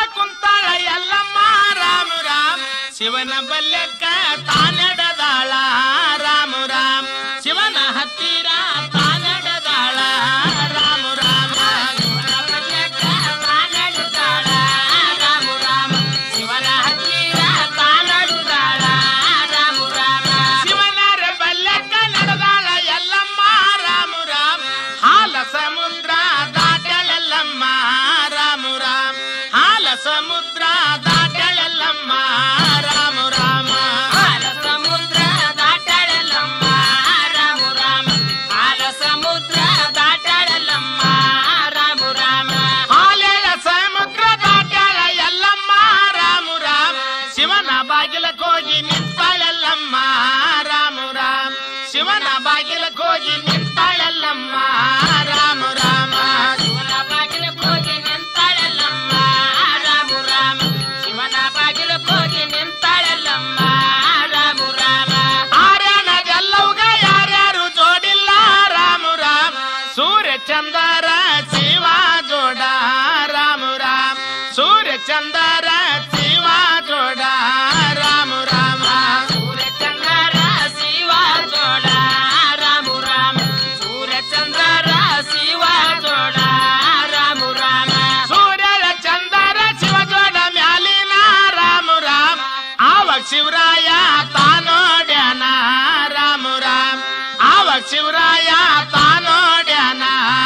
ಕುಂತಾಳ ಎಲ್ಲಮ್ಮ ರಾಮ ರಾಮ ಶಿವನ ಬಲ್ಯಕ್ಕ ತಾನಡದಾಳ ರಾಮ ರಾಮ ಶಿವನ ಹತ್ತಿರ ತಾನಡದಾಳ ರಾಮ ರಾಮ ಶಿವನ ಬಲ್ಯಕ್ಕ ತಾನಡದಾಳ ರಾಮ ರಾಮ ಶಿವನ ಹತ್ತಿರ ತಾನಡದಾಳ ರಾಮ ರಾಮ ಶಿವನರ ಬಲ್ಯಕ್ಕ ನಡೆದಾಳ ಎಲ್ಲಮ್ಮ ರಾಮ ರಾಮ ಹಾಲ ಸಮುದ್ರ ದಾಟಳೆಲ್ಲಮ್ಮ ರಾಮ ರಾಮ ಹಾಲ ಸಮುದ್ರ ದಾಟಳೆಲ್ಲಮ್ಮ ರಾಮ ರಾಮ ಹಾಲ ಸಮುದ್ರ ದಾಟಳೆಲ್ಲಮ್ಮ ರಾಮ ರಾಮ ಹಾಲ ಸಮುದ್ರ ದಾಟಳೆಲ್ಲಮ್ಮ ರಾಮ ರಾಮ ಹಾಲೆಯ ಸಮುದ್ರ ದಾಟಳ ಎಲ್ಲಮ್ಮ ರಾಮ ರಾಮ ಶಿವನ ಬಾಗಿಲಕ್ಕೋಗಿ ನಿಂತಾಳೆಲ್ಲಮ್ಮ ರಾಮ ರಾಮ ಶಿವನ ಬಾಗಿಲಕ್ಕೋಗಿ ನಿಂತಾಳೆಲ್ಲಮ್ಮ ರಾಮ ರಾಮ ಶಿವನ ಬಾಗಿಲಕ್ಕೋಗಿ ನಿಂತಾಳೆಲ್ಲಮ್ಮ ರಾಮ ರಾಮ ಶಿವನ ಬಾಗಿಲಕ್ಕೋಗಿ ನಿಂತಾಳೆಲ್ಲಮ್ಮ ರಾಮ ರಾಮ ಆರ್ಯನಗೆಲ್ಲವುಗ ಯಾರ್ಯಾರು ಜೋಡಿಲ್ಲ ರಾಮ ರಾಮ ಸೂರ್ಯ ಚಂದರ ಶಿವ ಜೋಡ ರಾಮ ರಾಮ ಸೂರ್ಯ ಚಂದರ ಶಿವ ಜೋಡ ರಾಮ ರಾಮ ಸೂರ್ಯ ಚಂದರ ಶಿವ ಜೋಡ ರಾಮ ರಾಮ ಸೂರ್ಯ ಚಂದರ ಶಿವ ಜೋಡ ರಾಮ ರಾಮ ಸೂರ್ಯರ ಚಂದರ ಶಿವ ಜೋಡ ಮ್ಯಾಲಿನ ರಾಮ ರಾಮ ಆವಾಗ ಶಿವರಾಯ ತಾನೋಡ್ಯಾನ ರಾಮ ರಾಮ ಆವಾಗ ಶಿವರಾಯ ತಾನೋಡ್ಯಾನ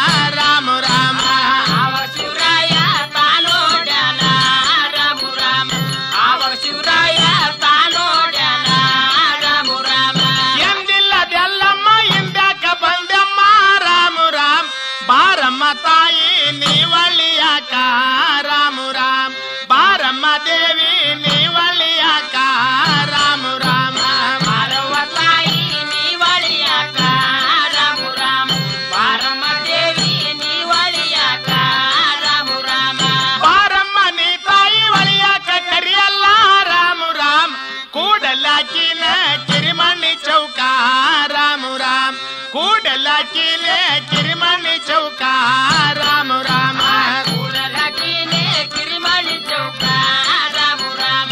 ರಾಮ ರಾಮ ಆವಾಗ ಶಿವರಾಯ ತಾನೋಡ್ಯಾನ ರಾಮ ರಾಮ ಆವಾಗ ಶಿವರಾಯ ತಾನೋಡ್ಯಾನ ರಾಮ ರಾಮ ಎಂದಿಲ್ಲದೆಲ್ಲಮ್ಮ ಹಿಂದ್ಯಾಕ ಬಂದೆಮ್ಮ ರಾಮ ರಾಮ ಬಾರಮ್ಮ ತಾಯಿ ನೀವಳ್ಳಿಯಾಕ ರಾಮ ರಾಮ ಬಾರಮ್ಮ ದೇವಿ ನೀವಳ್ಳಿಯಾಕ ರಾಮ ರಾಮ ಬಾರವ್ವ ತಾಯಿ ನೀವಳಿಯಾಕ ರಾಮ ರಾಮ ಬಾರಮ್ಮ ದೇವಿ ನೀವಳಿಯಾಕ ರಾಮ ರಾಮ ಬಾರಮ್ಮ ನೀ ತಾಯಿ ಒಳಿಯಾಕ ಕರಿಯಲ್ಲ ರಾಮ ರಾಮ ಕೂಡಲಾಕಿನ ಕಿರಿಮಣ್ಣಿ ಚೌಕ ರಾಮ ರಾಮ ಕೂಡಲಾಕಿನ ಕಿರಿಮಣ್ಣಿ ಚೌಕ ರಾಮ ರಾಮ ಕೂಡಲಾಕಿನ ಕಿರಿಮಣ್ಣಿ ಚೌಕ ರಾಮ ರಾಮ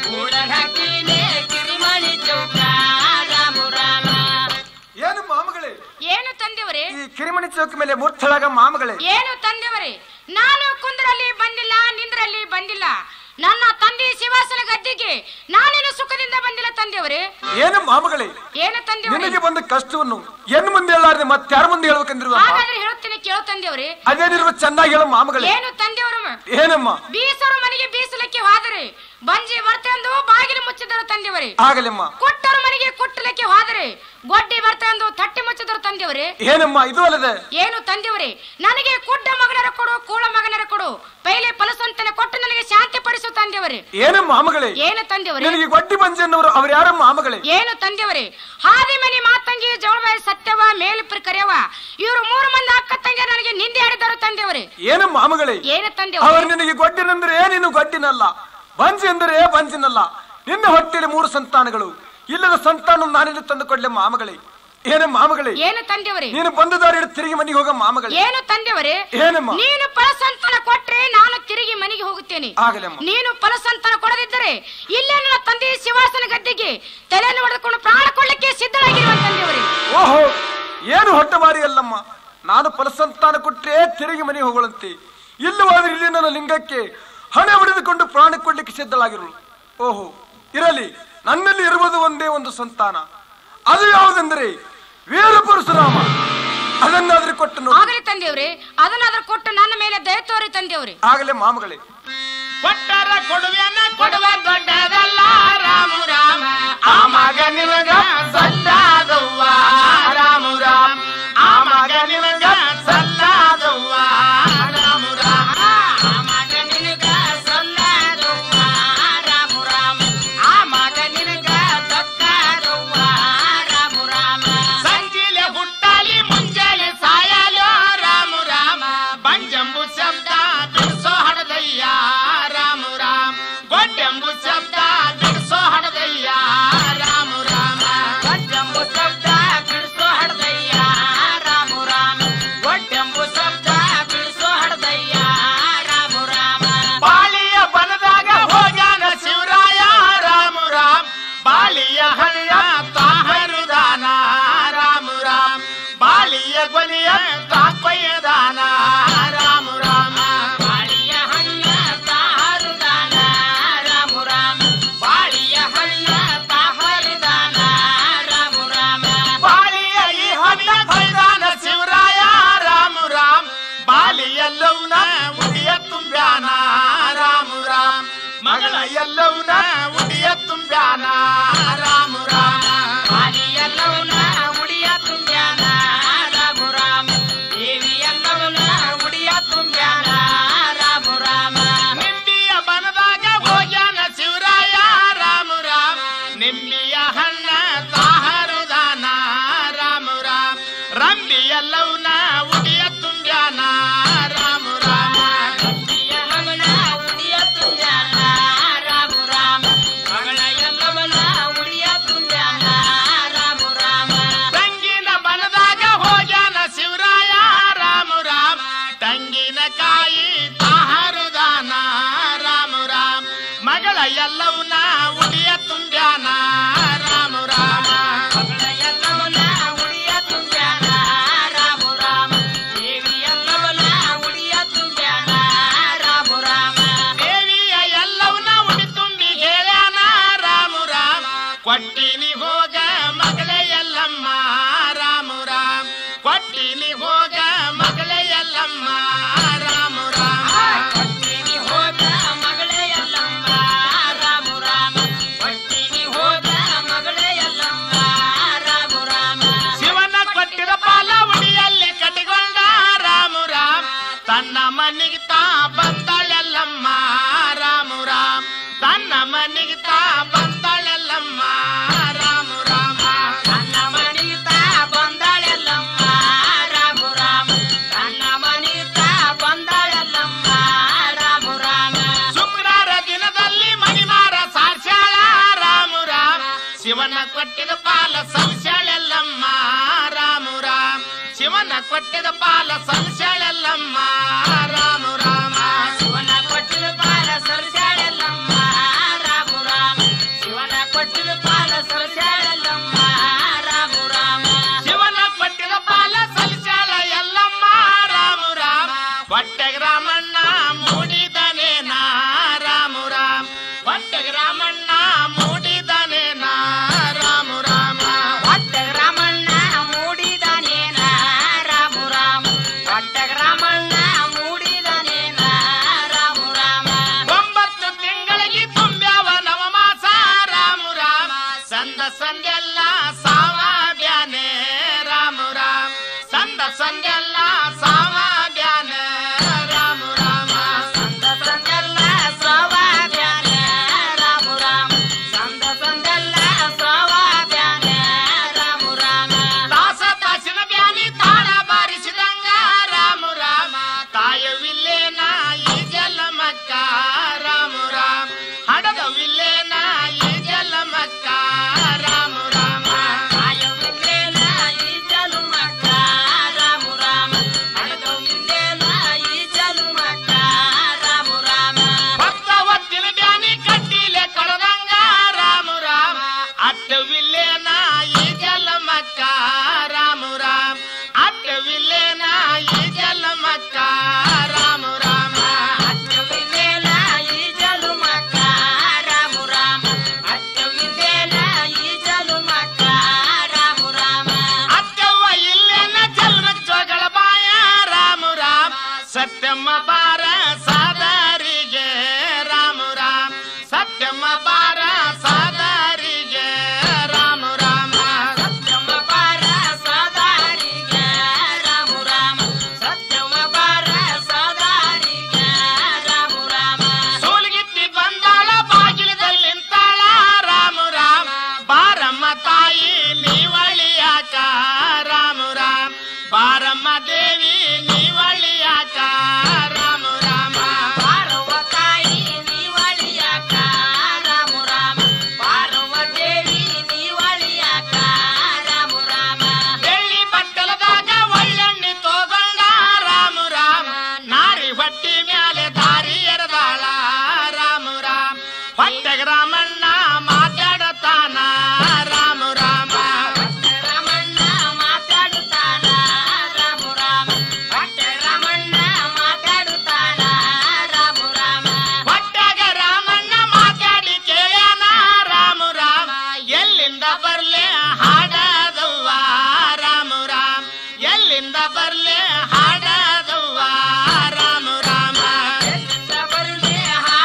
ಕೂಡಲಾಕಿನ ಕಿರಿಮಣ್ಣಿ ಚೌಕ ರಾಮ ರಾಮ ಏನು ಮಾಮಗಳೇ ಏನು ತಂದೆವರೇ ಈ ಕಿರಿಮಣಿ ಚೌಕ ಮೇಲೆ ಮೂರ್ತಳಾಗ ಮಾಮಗಳೇ ಏನು ತಂದೆವರೇ ನಾನು ಕುಂದ್ರಲ್ಲಿ ಬಂದಿಲ್ಲ ನಿಂದ್ರಲ್ಲಿ ಬಂದಿಲ್ಲ ನನ್ನ ತಂದೆ ಶಿವಾಸನ ಗದ್ದಿಗೆ ನಾನೇನು ಸುಖದಿಂದ ಬಂದಿಲ್ಲ ತಂದೆವರೇ ಏನು ಮಾಮಗಳೇ ಏನು ತಂದೆವರೇ ನಿನಗೆ ಬಂದ ಕಷ್ಟವನ್ನು ಏನು ಮುಂದೆ ಹೇಳಾರ್ದೆ ಮತ್ತೆ ಯಾರ ಮುಂದೆ ಹೇಳ್ಬೇಕಂದಿರುವ ಹಾಗಾದ್ರೆ ಹೇಳುತ್ತೇನೆ ಕೇಳು ತಂದೆವರೇ ಅದೇನಿರುವ ಚೆನ್ನಾಗಿ ಹೇಳು ಮಾಮಗಳೇ ಏನು ತಂದೆವರು ಏನಮ್ಮ ಬೀಸರು ಮನೆಗೆ ಬೀಸಲಿಕ್ಕೆ ಹೋದರೆ ಬಂಜಿ ಬರ್ತಂದು ಬಾಗಿಲು ಮುಚ್ಚಿದರು ತಂದೆವರೇ ಆಗಲಮ್ಮ ಕೊಟ್ಟರು ಮನೆಗೆ ಕುಟ್ಟಲಿಕ್ಕೆ ಹೋದರೆ ಗೊಡ್ಡಿ ಬರ್ತಂದು ತಟ್ಟಿ ಮುಚ್ಚಿದರು ತಂದೆವರೇ ಏನಮ್ಮ ಇದು ಅಲ್ಲದೆ ಏನು ತಂದೆವರೇ ನನಗೆ ಕುಡ್ಡ ಮಗನರ ಕೊಡು ಕೂಳ ಮಗನರ ಕೊಡು ಪೈಲೆ ಫಲಸಂತನ ಕೊಟ್ಟು ನನಗೆ ಶಾಂತಿ ಪಡಿಸು ತಂದೆವರೇ ಏನು ಮಾಮಗಳೇ ಏನು ತಂದೆವರೇ ನಿನಗೆ ಗೊಡ್ಡಿ ಬಂಜನ್ನವರು ಅವ್ರು ಯಾರ ಮಾಮಗಳೇ ಏನು ತಂದೆವರೇ ಹಾದಿ ಮನಿ ಮಾತಂಗಿ ಜವಳಬಾಯಿ ಸತ್ಯವ ಮೇಲಿಪ್ರ ಕರೆಯವ ಇವರು 3 ಮಂದಿ ಅಕ್ಕ ತಂಗಿ ನನಗೆ ನಿಂದೆ ಆಡಿದರು ತಂದೆವರೇ ಏನು ಮಾಮಗಳೇ ಏನು ತಂದೆವರೇ ಅವರು ನಿನಗೆ ಗೊಡ್ಡಿನೆಂದ್ರೆ ನೀನು ಗೊಡ್ಡಿನಲ್ಲ ಬಂಜಿ ಎಂದರೆ ಬಂಜಿನಲ್ಲ ನಿನ್ನ ಹೊಟ್ಟೆಯಲ್ಲಿ 3 ಸಂತಾನಗಳು ಇಲ್ಲದ ಸಂತಾನ ನಾನಿಲ್ಲಿ ತಂದು ಕೊಡ್ಲೆ ಮಾಮಗಳೇ ಏನು ಮಾಮಗಳೇ ಏನು ತಂದೆವರೇ ನೀನು ಬಂದ ದಾರಿ ತಿರುಗಿ ಮನೆಗೆ ಹೋಗ ಮಾಮಗಳೇ ಏನು ತಂದೆವರೇ ಏನಮ್ಮ ನೀನು ಫಲಸಂತಾನ ಕೊಟ್ರೆ ನಾನು ತಿರುಗಿ ಮನೆಗೆ ಹೋಗುತ್ತೇನೆ ಆಗಲಮ್ಮ ನೀನು ಫಲಸಂತಾನ ಕೊಡದಿದ್ದರೆ ಇಲ್ಲೇ ನನ್ನ ತಂದೆ ಶಿವಾಸನ ಗದ್ದಿಗೆ ತಲೆಯನ್ನು ಹೊಡೆದುಕೊಂಡು ಪ್ರಾಣ ಕೊಡ್ಲಿಕ್ಕೆ ಸಿದ್ಧರಾಗಿರುವ ತಂದೆವರೇ ಓಹೋ ಏನು ಹೊಟ್ಟೆ ಮಾರಿ ಅಲ್ಲಮ್ಮ ನಾನು ಫಲಸಂತಾನ ಕೊಟ್ಟರೆ ತಿರುಗಿ ಮನೆಗೆ ಹೋಗಳಂತೆ ಇಲ್ಲವಾದ್ರೆ ಇಲ್ಲಿ ನನ್ನ ಲಿಂಗಕ್ಕೆ ಹಣೆ ಹೊಡೆದುಕೊಂಡು ಪ್ರಾಣ ಕೊಡ್ಲಿಕ್ಕೆ ಸಿದ್ಧಳಾಗಿರು ಓಹೋ ಇರಲಿ ನನ್ನಲ್ಲಿ ಇರುವುದು ಒಂದೇ ಒಂದು ಸಂತಾನ ಅದು ಯಾವುದೆಂದರೆ ವೀರ ಪರಶುರಾಮ ಅದನ್ನಾದ್ರೂ ಕೊಟ್ಟು ಆಗಲಿ ತಂದೆಯವ್ರೆ ಅದನ್ನಾದ್ರೂ ಕೊಟ್ಟು ನನ್ನ ಮೇಲೆ ದಯ ತೋರಿ ತಂದೆಯವ್ರೆ ಆಗಲೇ ಮಾಮಗಳೇ ಕೊಟ್ಟರ ಕೊಡುವೆನ ಕೊಡುವ ದೊಡ್ಡದಲ್ಲ ರಾಮ ರಾಮ ಆ ಮಗ ನಿನಗ ಸಲ್ಲಾದವ್ವ ರಾಮ ರಾಮ ಆ ಮಗ ನಿನಗ ಸಲ್ಲಾದವ್ವ ರಾಮ ರಾಮ ಆ ಮಗ ನಿನಗ ಸಲ್ಲಾದವ್ವ ರಾಮ ರಾಮ ಆ ಮಗ ನಿನಗ ಸಕ್ಕಾದವ್ವ ರಾಮ ರಾಮ ಸಂಜಿಲೆ ಹುಟ್ಟಾಲಿ ಮುಂಜಾನೆ ಸಾಯಲೋ ರಾಮ ರಾಮ ಬಂಜಂಬು ಶಬ್ದ ಬಿಡಿಸೋ ಹಡದಯ್ಯ ರಾಮ ರಾಮ ಗೊಡ್ಡೆಂಬು ಶಬ್ದ ಬಿಡಿಸೋ ಹಡದಯ್ಯ ರಾಮ ರಾಮ ಕೊಟ್ಟಿದ ಪಾಲ ಸಂಶಳೆಲ್ಲಮ್ಮ ರಾಮು ರಾಮ ಶಿವನ ಕೊಟ್ಟಿದ ಪಾಲ ಸಂಶಳೆಲ್ಲಮ್ಮ ರಾಮು ರಾಮ ಶಿವನ ಕೊಟ್ಟಿದ ಪಾಲ ಸಂಶಳೆಲ್ಲಮ್ಮ ರಾಮು ರಾಮ ಶಿವನ ಕೊಟ್ಟಿದ ಪಾಲ ಸಂಶಳೆಲ್ಲಮ್ಮ ರಾಮು ರಾಮ ಶಿವನ ಕೊಟ್ಟಿದ ಪಾಲ ಸಂಶಳ ಎಲ್ಲಮ್ಮ ರಾಮು ರಾಮ ಹೊಟ್ಟೆಗೆ ರಾಮಣ್ಣ ಮೂಡಿದನೇನ ರಾಮು ರಾಮ ಹೊಟ್ಟೆಗೆ ರಾಮಣ್ಣ ಮೂಡಿದನೇನ ರಾಮು ರಾಮ ಹೊಟ್ಟೆಗೆ ರಾಮಣ್ಣ ಮೂಡಿದನೇನ ರಾಮು ರಾಮ ಹೊಟ್ಟೆಗೆ ರಾಮಣ್ಣ ಮೂಡಿದನೇನ ರಾಮು ರಾಮ 9 ತಿಂಗಳಿಗೆ ತುಂಬ್ಯಾವ ನವಮಾಸ ರಾಮು ರಾಮ ಸಂದ ಸಂದೆಲ್ಲ ಸಾವಾದ್ಯಾನೆ ರಾಮು ರಾಮ ಸಂದ ಸಂದೆಲ್ಲ ಸಾವಾದ್ಯಾನೆ ರಾಮು ರಾಮ ಸಂದ ಸಂದೆಲ್ಲ ಸ್ವಾವಾದ್ಯಾನ ರಾಮು ರಾಮ ಸಂದ ಸಂದೆಲ್ಲ ಸ್ವಾವಾದ್ಯಾನ ರಾಮು ರಾಮ ತಾಸ ತಾಸಿನ ಬ್ಯಾನಿ ತಾಳ ಬಾರಿಸಿದಂಗ ರಾಮು ರಾಮ ತಾಯವಿಲ್ಲೇನ ಈ ಜಲಮಕ್ಕ ರಾಮು ರಾಮ ಹಡದ ವಿಲ್ಲೇನ ಈ ಜಲಮಕ್ಕ ರಾಮು ರಾಮ ಆಯವಿಲ್ಲೇನ ಈ ಜಲುಮಕ್ಕ ರಾಮು ರಾಮ ಹಡದವಿಲ್ಲೇನ ಈ ಜಲುಮಕ್ಕ ರಾಮು ರಾಮ ಭಕ್ತ ಒತ್ತಿನ ಬ್ಯಾನಿ ಕಟ್ಟಿಲೆ ಕಳದಂಗ ರಾಮು ರಾಮ ಅಟ್ಟವಿಲ್ಲೇನ ಈ ಜಲಮಕ್ಕ ರಾಮು ರಾಮ ಅಟ್ಟವಿಲ್ಲೇನ ಈ ಜಲಮಕ್ಕ ರಾಮು ರಾಮ ಅಟ್ಟವಿಲ್ಲೇನ ಈ ಜಲುಮಕ್ಕ ರಾಮು ರಾಮ ಅಟ್ಟವಿಲ್ಲೇನ ಈ ಜಲುಮಕ್ಕ ರಾಮು ರಾಮ ಅತ್ತವ್ವ ಇಲ್ಲೇನ ಜಲ್ಮಕ್ ಜೋಗಳ ಬಾಯ ರಾಮು ರಾಮ ಸತ್ಯಮ್ಮ ಬಾರ ಸಾದಾರಿಗೆ ರಾಮು ರಾಮ ಸತ್ಯಮ್ಮ ಬಾರ ಸಾದಾರಿಗೆ ರಾಮು ರಾಮ ಸತ್ಯಮ ಬಾರ ಸಾದಾರಿಗೆ ರಾಮು ರಾಮ ಸತ್ಯಮ ಬಾರ ಸಾದಾರಿಗೆ ರಾಮು ರಾಮ ಸೂಲ್ಗಿತ್ತಿ ಬಂದಾಳ ಬಾಗಿಲದಲ್ಲಿ ನಿಂತಾಳ ರಾಮು ರಾಮ ಬಾರಮ್ಮ ತಾಯಿ ನೀವಳಿಯಾಕ ರಾಮು ರಾಮ ಬಾರಮ್ಮ ದೇವಿ ನೀವಳಿಯಾಕ ರಾಮು ರಾಮ ಪಾರ್ವ ತಾಯಿ ನೀವಳಿಯಾಕ ರಾಮು ರಾಮ ಪಾರ್ವ ದೇವಿ ನೀವಳಿಯಾಕ ರಾಮು ರಾಮ ಬೆಳ್ಳಿ ಬಟ್ಟಲದಾಗ ಒಳ್ಳೆಣ್ಣೆ ತೋಗೊಂಡ ರಾಮು ರಾಮ ನಾರಿ ಹೊಟ್ಟಿ ಮ್ಯಾಲೆ ದಾರಿ ಎರೆದಾಳ ರಾಮು ರಾಮ ಹೊಟ್ಟೆಗೆ ರಾಮಣ್ಣ ಮಾತಾಡತಾನ ರಾಮು ರಾಮ ರಾಮಣ್ಣ ಮಾತಾಡುತ್ತಾನ ರಾಮು ರಾಮ ಹೊಟ್ಟೆ ರಾಮಣ್ಣ ಮಾತಾಡುತ್ತಾನ ರಾಮು ರಾಮ ಹೊಟ್ಟೆಗೆ ರಾಮಣ್ಣ ಮಾತಾಡಿ ಕೇಳ್ಯಾನ ರಾಮು ರಾಮ ಎಲ್ಲಿಂದ ಬರ್ಲೆ ಹಾಡದವ್ವ ರಾಮು ರಾಮ ಎಲ್ಲಿಂದ ಬರ್ಲೆ ಹಾಡದವ್ವ ರಾಮು ರಾಮ ಎಲ್ಲಿಂದ ಬರುಲಿ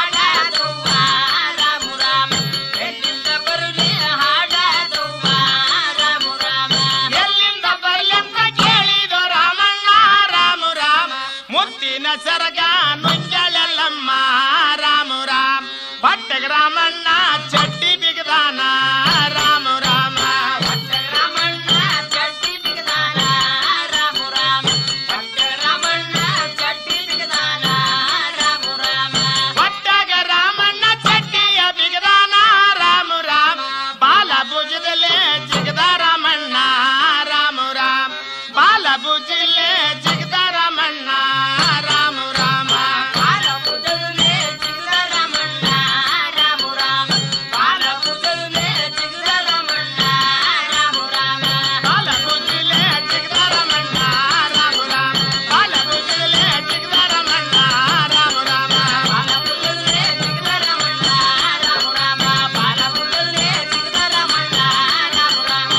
ಹಾಡದವ್ವ ರಾಮು ರಾಮ ಎಲ್ಲಿಂದ ಬರುಲಿ ಹಾಡದವ್ವ ರಾಮು ರಾಮ ಎಲ್ಲಿಂದ ಬರ್ಲೆಂತ ಕೇಳಿದೋ ರಾಮಣ್ಣ ರಾಮು ರಾಮ ಮುತ್ತಿನ ಸರಗ ನುಂಜಳೆಲ್ಲಮ್ಮ ರಾಮು ರಾಮ ಹೊಟ್ಟೆಗೆ ರಾಮಣ್ಣ ಚಡ್ಡಿ ಬಿಗದಾನ ರಾಮು ರಾಮ ಹೊಟ್ಟೆ ರಾಮಣ್ಣ ಚಡ್ಡಿ ಬಿಗದಾನ ರಾಮು ರಾಮ ಹೊಟ್ಟೆ ರಾಮಣ್ಣ ಚಡ್ಡಿ ಬಿಗದಾನ ರಾಮು ರಾಮ ಹೊಟ್ಟೆಗೆ ರಾಮಣ್ಣ ಚಡ್ಡಿಯ ಬಿಗದಾನ ರಾಮು ರಾಮ ಬಾಲ ಭುಜದಲ್ಲೇ ಜಿಗದ ರಾಮಣ್ಣ ರಾಮು ರಾಮ ಬಾಲ ಭುಜಲ್ಲೇ ಜಿಗದ ರಾಮಣ್ಣ ರಾಮು ರಾಮ ಬಾಲ ಭುಜದಲ್ಲೇ ಜಿಗದ ರಾಮಣ್ಣ ರಾಮು ರಾಮ ಬಾಲ ಭುಜದಲ್ಲೇ ಜಿಗದ ರಾಮಣ್ಣ ರಾಮು ರಾಮ ಬಾಲ ಭುಜಲ್ಲೇ ಜಿಗದ ರಾಮಣ್ಣ ರಾಮು ರಾಮ ಬಾಲ ಭುಜಲ್ಲೇ ಜಿಗದ ರಾಮಣ್ಣ ರಾಮು ರಾಮ ಬಾಲ ಭುಜದಲ್ಲೇ ಜಿಗದ ರಾಮಣ್ಣ ರಾಮು ರಾಮ ಬಾಲ ಭುಜದಲ್ಲೇ ಜಿಗದ ರಾಮಣ್ಣ ರಾಮು ರಾಮ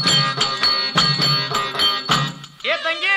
ಏ ತಂಗಿ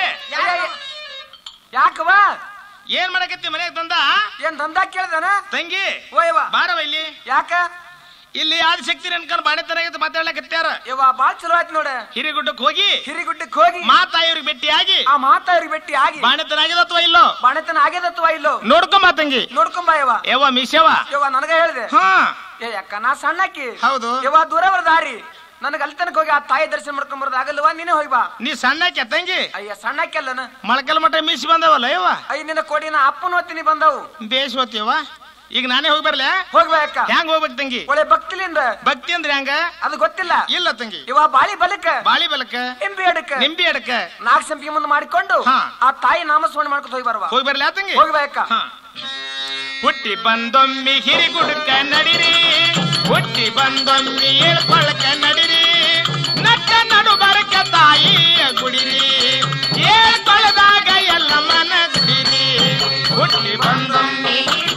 ಯಾಕವ ಏನ್ ಮಾಡಕತ್ತಿ ಮನೆಗೆ ಬಂದ ಏನ್ ದಂಧ ಕೇಳ್ದಾನ ತಂಗಿ ಓಯವ್ವ ಬಾರವ ಇಲ್ಲಿ ಯಾಕ ಇಲ್ಲಿ ಆದಿಶಕ್ತಿ ಅನ್ಕೊಂಡು ಬಾಣೆತನಾಗ ಮಾತಾಡ್ಲಕತ್ಯಾರ ಯವ್ವ ಬಾಳ್ ಚಲೋ ಆಯ್ತು ನೋಡ ಹಿರಿಗುಡ್ಡಕ್ಕೆ ಹೋಗಿ ಹಿರಿಗುಡ್ಡಕ್ಕೆ ಹೋಗಿ ಮಾತಾಯಿವ್ರಿಗೆ ಭೇಟಿಯಾಗಿ ಆ ಮಾತಾವ್ರಿಗೆ ಭೇಟಿ ಆಗಿ ಬಾಣೆತನಾಗಿದ ಅಥವಾ ಇಲ್ಲೋ ಬಾಣೆತನ ಆಗ್ಯದತ್ವ ಇಲ್ಲೋ ನೋಡ್ಕೊಂಬ ತಂಗಿ ನೋಡ್ಕೊಂಬ ಯವ್ವ ಯವ್ವ ಮೀಸವ ಯವ್ವ ನನಗ ಹೇಳ್ದೆ ಹಾ ಏ ಅಕ್ಕ ನಾ ಸಣ್ಣಕ್ಕಿ ಹೌದು ಯವ್ವ ದೂರ ಬರ ದಾರಿ ನನಗೆ ಅಲ್ಲಿ ತನಕ ಹೋಗಿ ಆ ತಾಯಿ ದರ್ಶನ ಮಾಡ್ಕೊಂಡ್ ಬರೋದು ಆಗಲ್ವಾ ನೀನೇ ಹೋಗಿ ಬಾ ನೀ ಸಣ್ಣಕ್ಕೆ ತಂಗಿ ಅಯ್ಯ ಸಣ್ಣಕ್ಕಿ ಅಲ್ಲನ ಮೊಳಕಲ್ ಮಠ ಮೀಸಿ ಬಂದವಲ್ಲ ಯವ್ವ ಅಯ್ಯ ನಿನ್ನ ಕೋಡಿನ ಅಪ್ಪನ ಹೊತ್ತಿನಿ ಬಂದವು ಬೇಸ್ ಹೋತಿಯವ್ವ ಈಗ ನಾನೇ ಹೋಗಿ ಬರ್ಲೆ ಹೋಗ್ಬೇಕ ಹೆಂಗ್ ಹೋಗ್ಬೇಕು ತಂಗಿ ಒಳ್ಳೆ ಭಕ್ತಿಲಿಂದ ಭಕ್ತಿ ಅಂದ್ರೆ ಹೆಂಗ ಅದು ಗೊತ್ತಿಲ್ಲ ಇಲ್ಲ ತಂಗಿ ಇವ ಬಾಳಿ ಬಲಕ ಬಾಳಿ ಬಲಕ ನಿಂಬಿ ಅಡಕ ನಿಂಬಿ ಅಡಕ ನಾಲ್ಕು ಸಂಪಿಗೆ ಮುಂದೆ ಮಾಡಿಕೊಂಡು ಹಾ. ಆ ತಾಯಿ ನಾಮಸ್ಮರಣೆ ಮಾಡ್ಕೊಂಡು ಹೋಗಿ ಬರುವ ಹೋಗಿ ಬರ್ಲ ತಂಗಿ ಹೋಗ್ಬೇಕ ಹುಟ್ಟಿ ಬಂದೊಮ್ಮಿ ಹಿರಿಗುಡ್ಕ ನಡಿರಿ ಹುಟ್ಟಿ ಬಂದೊಮ್ಮಿ ಹೇಳ್ಕೊಳಕ ನಡಿರಿ ನಟ್ಟ ನಡು ಬರಕ ತಾಯಿಯ ಗುಡಿರಿ ಹೇಳ್ಕೊಳದಾಗ ಎಲ್ಲ ಮನ ಗುಡಿರಿ ಹುಟ್ಟಿ ಬಂದೊಮ್ಮಿ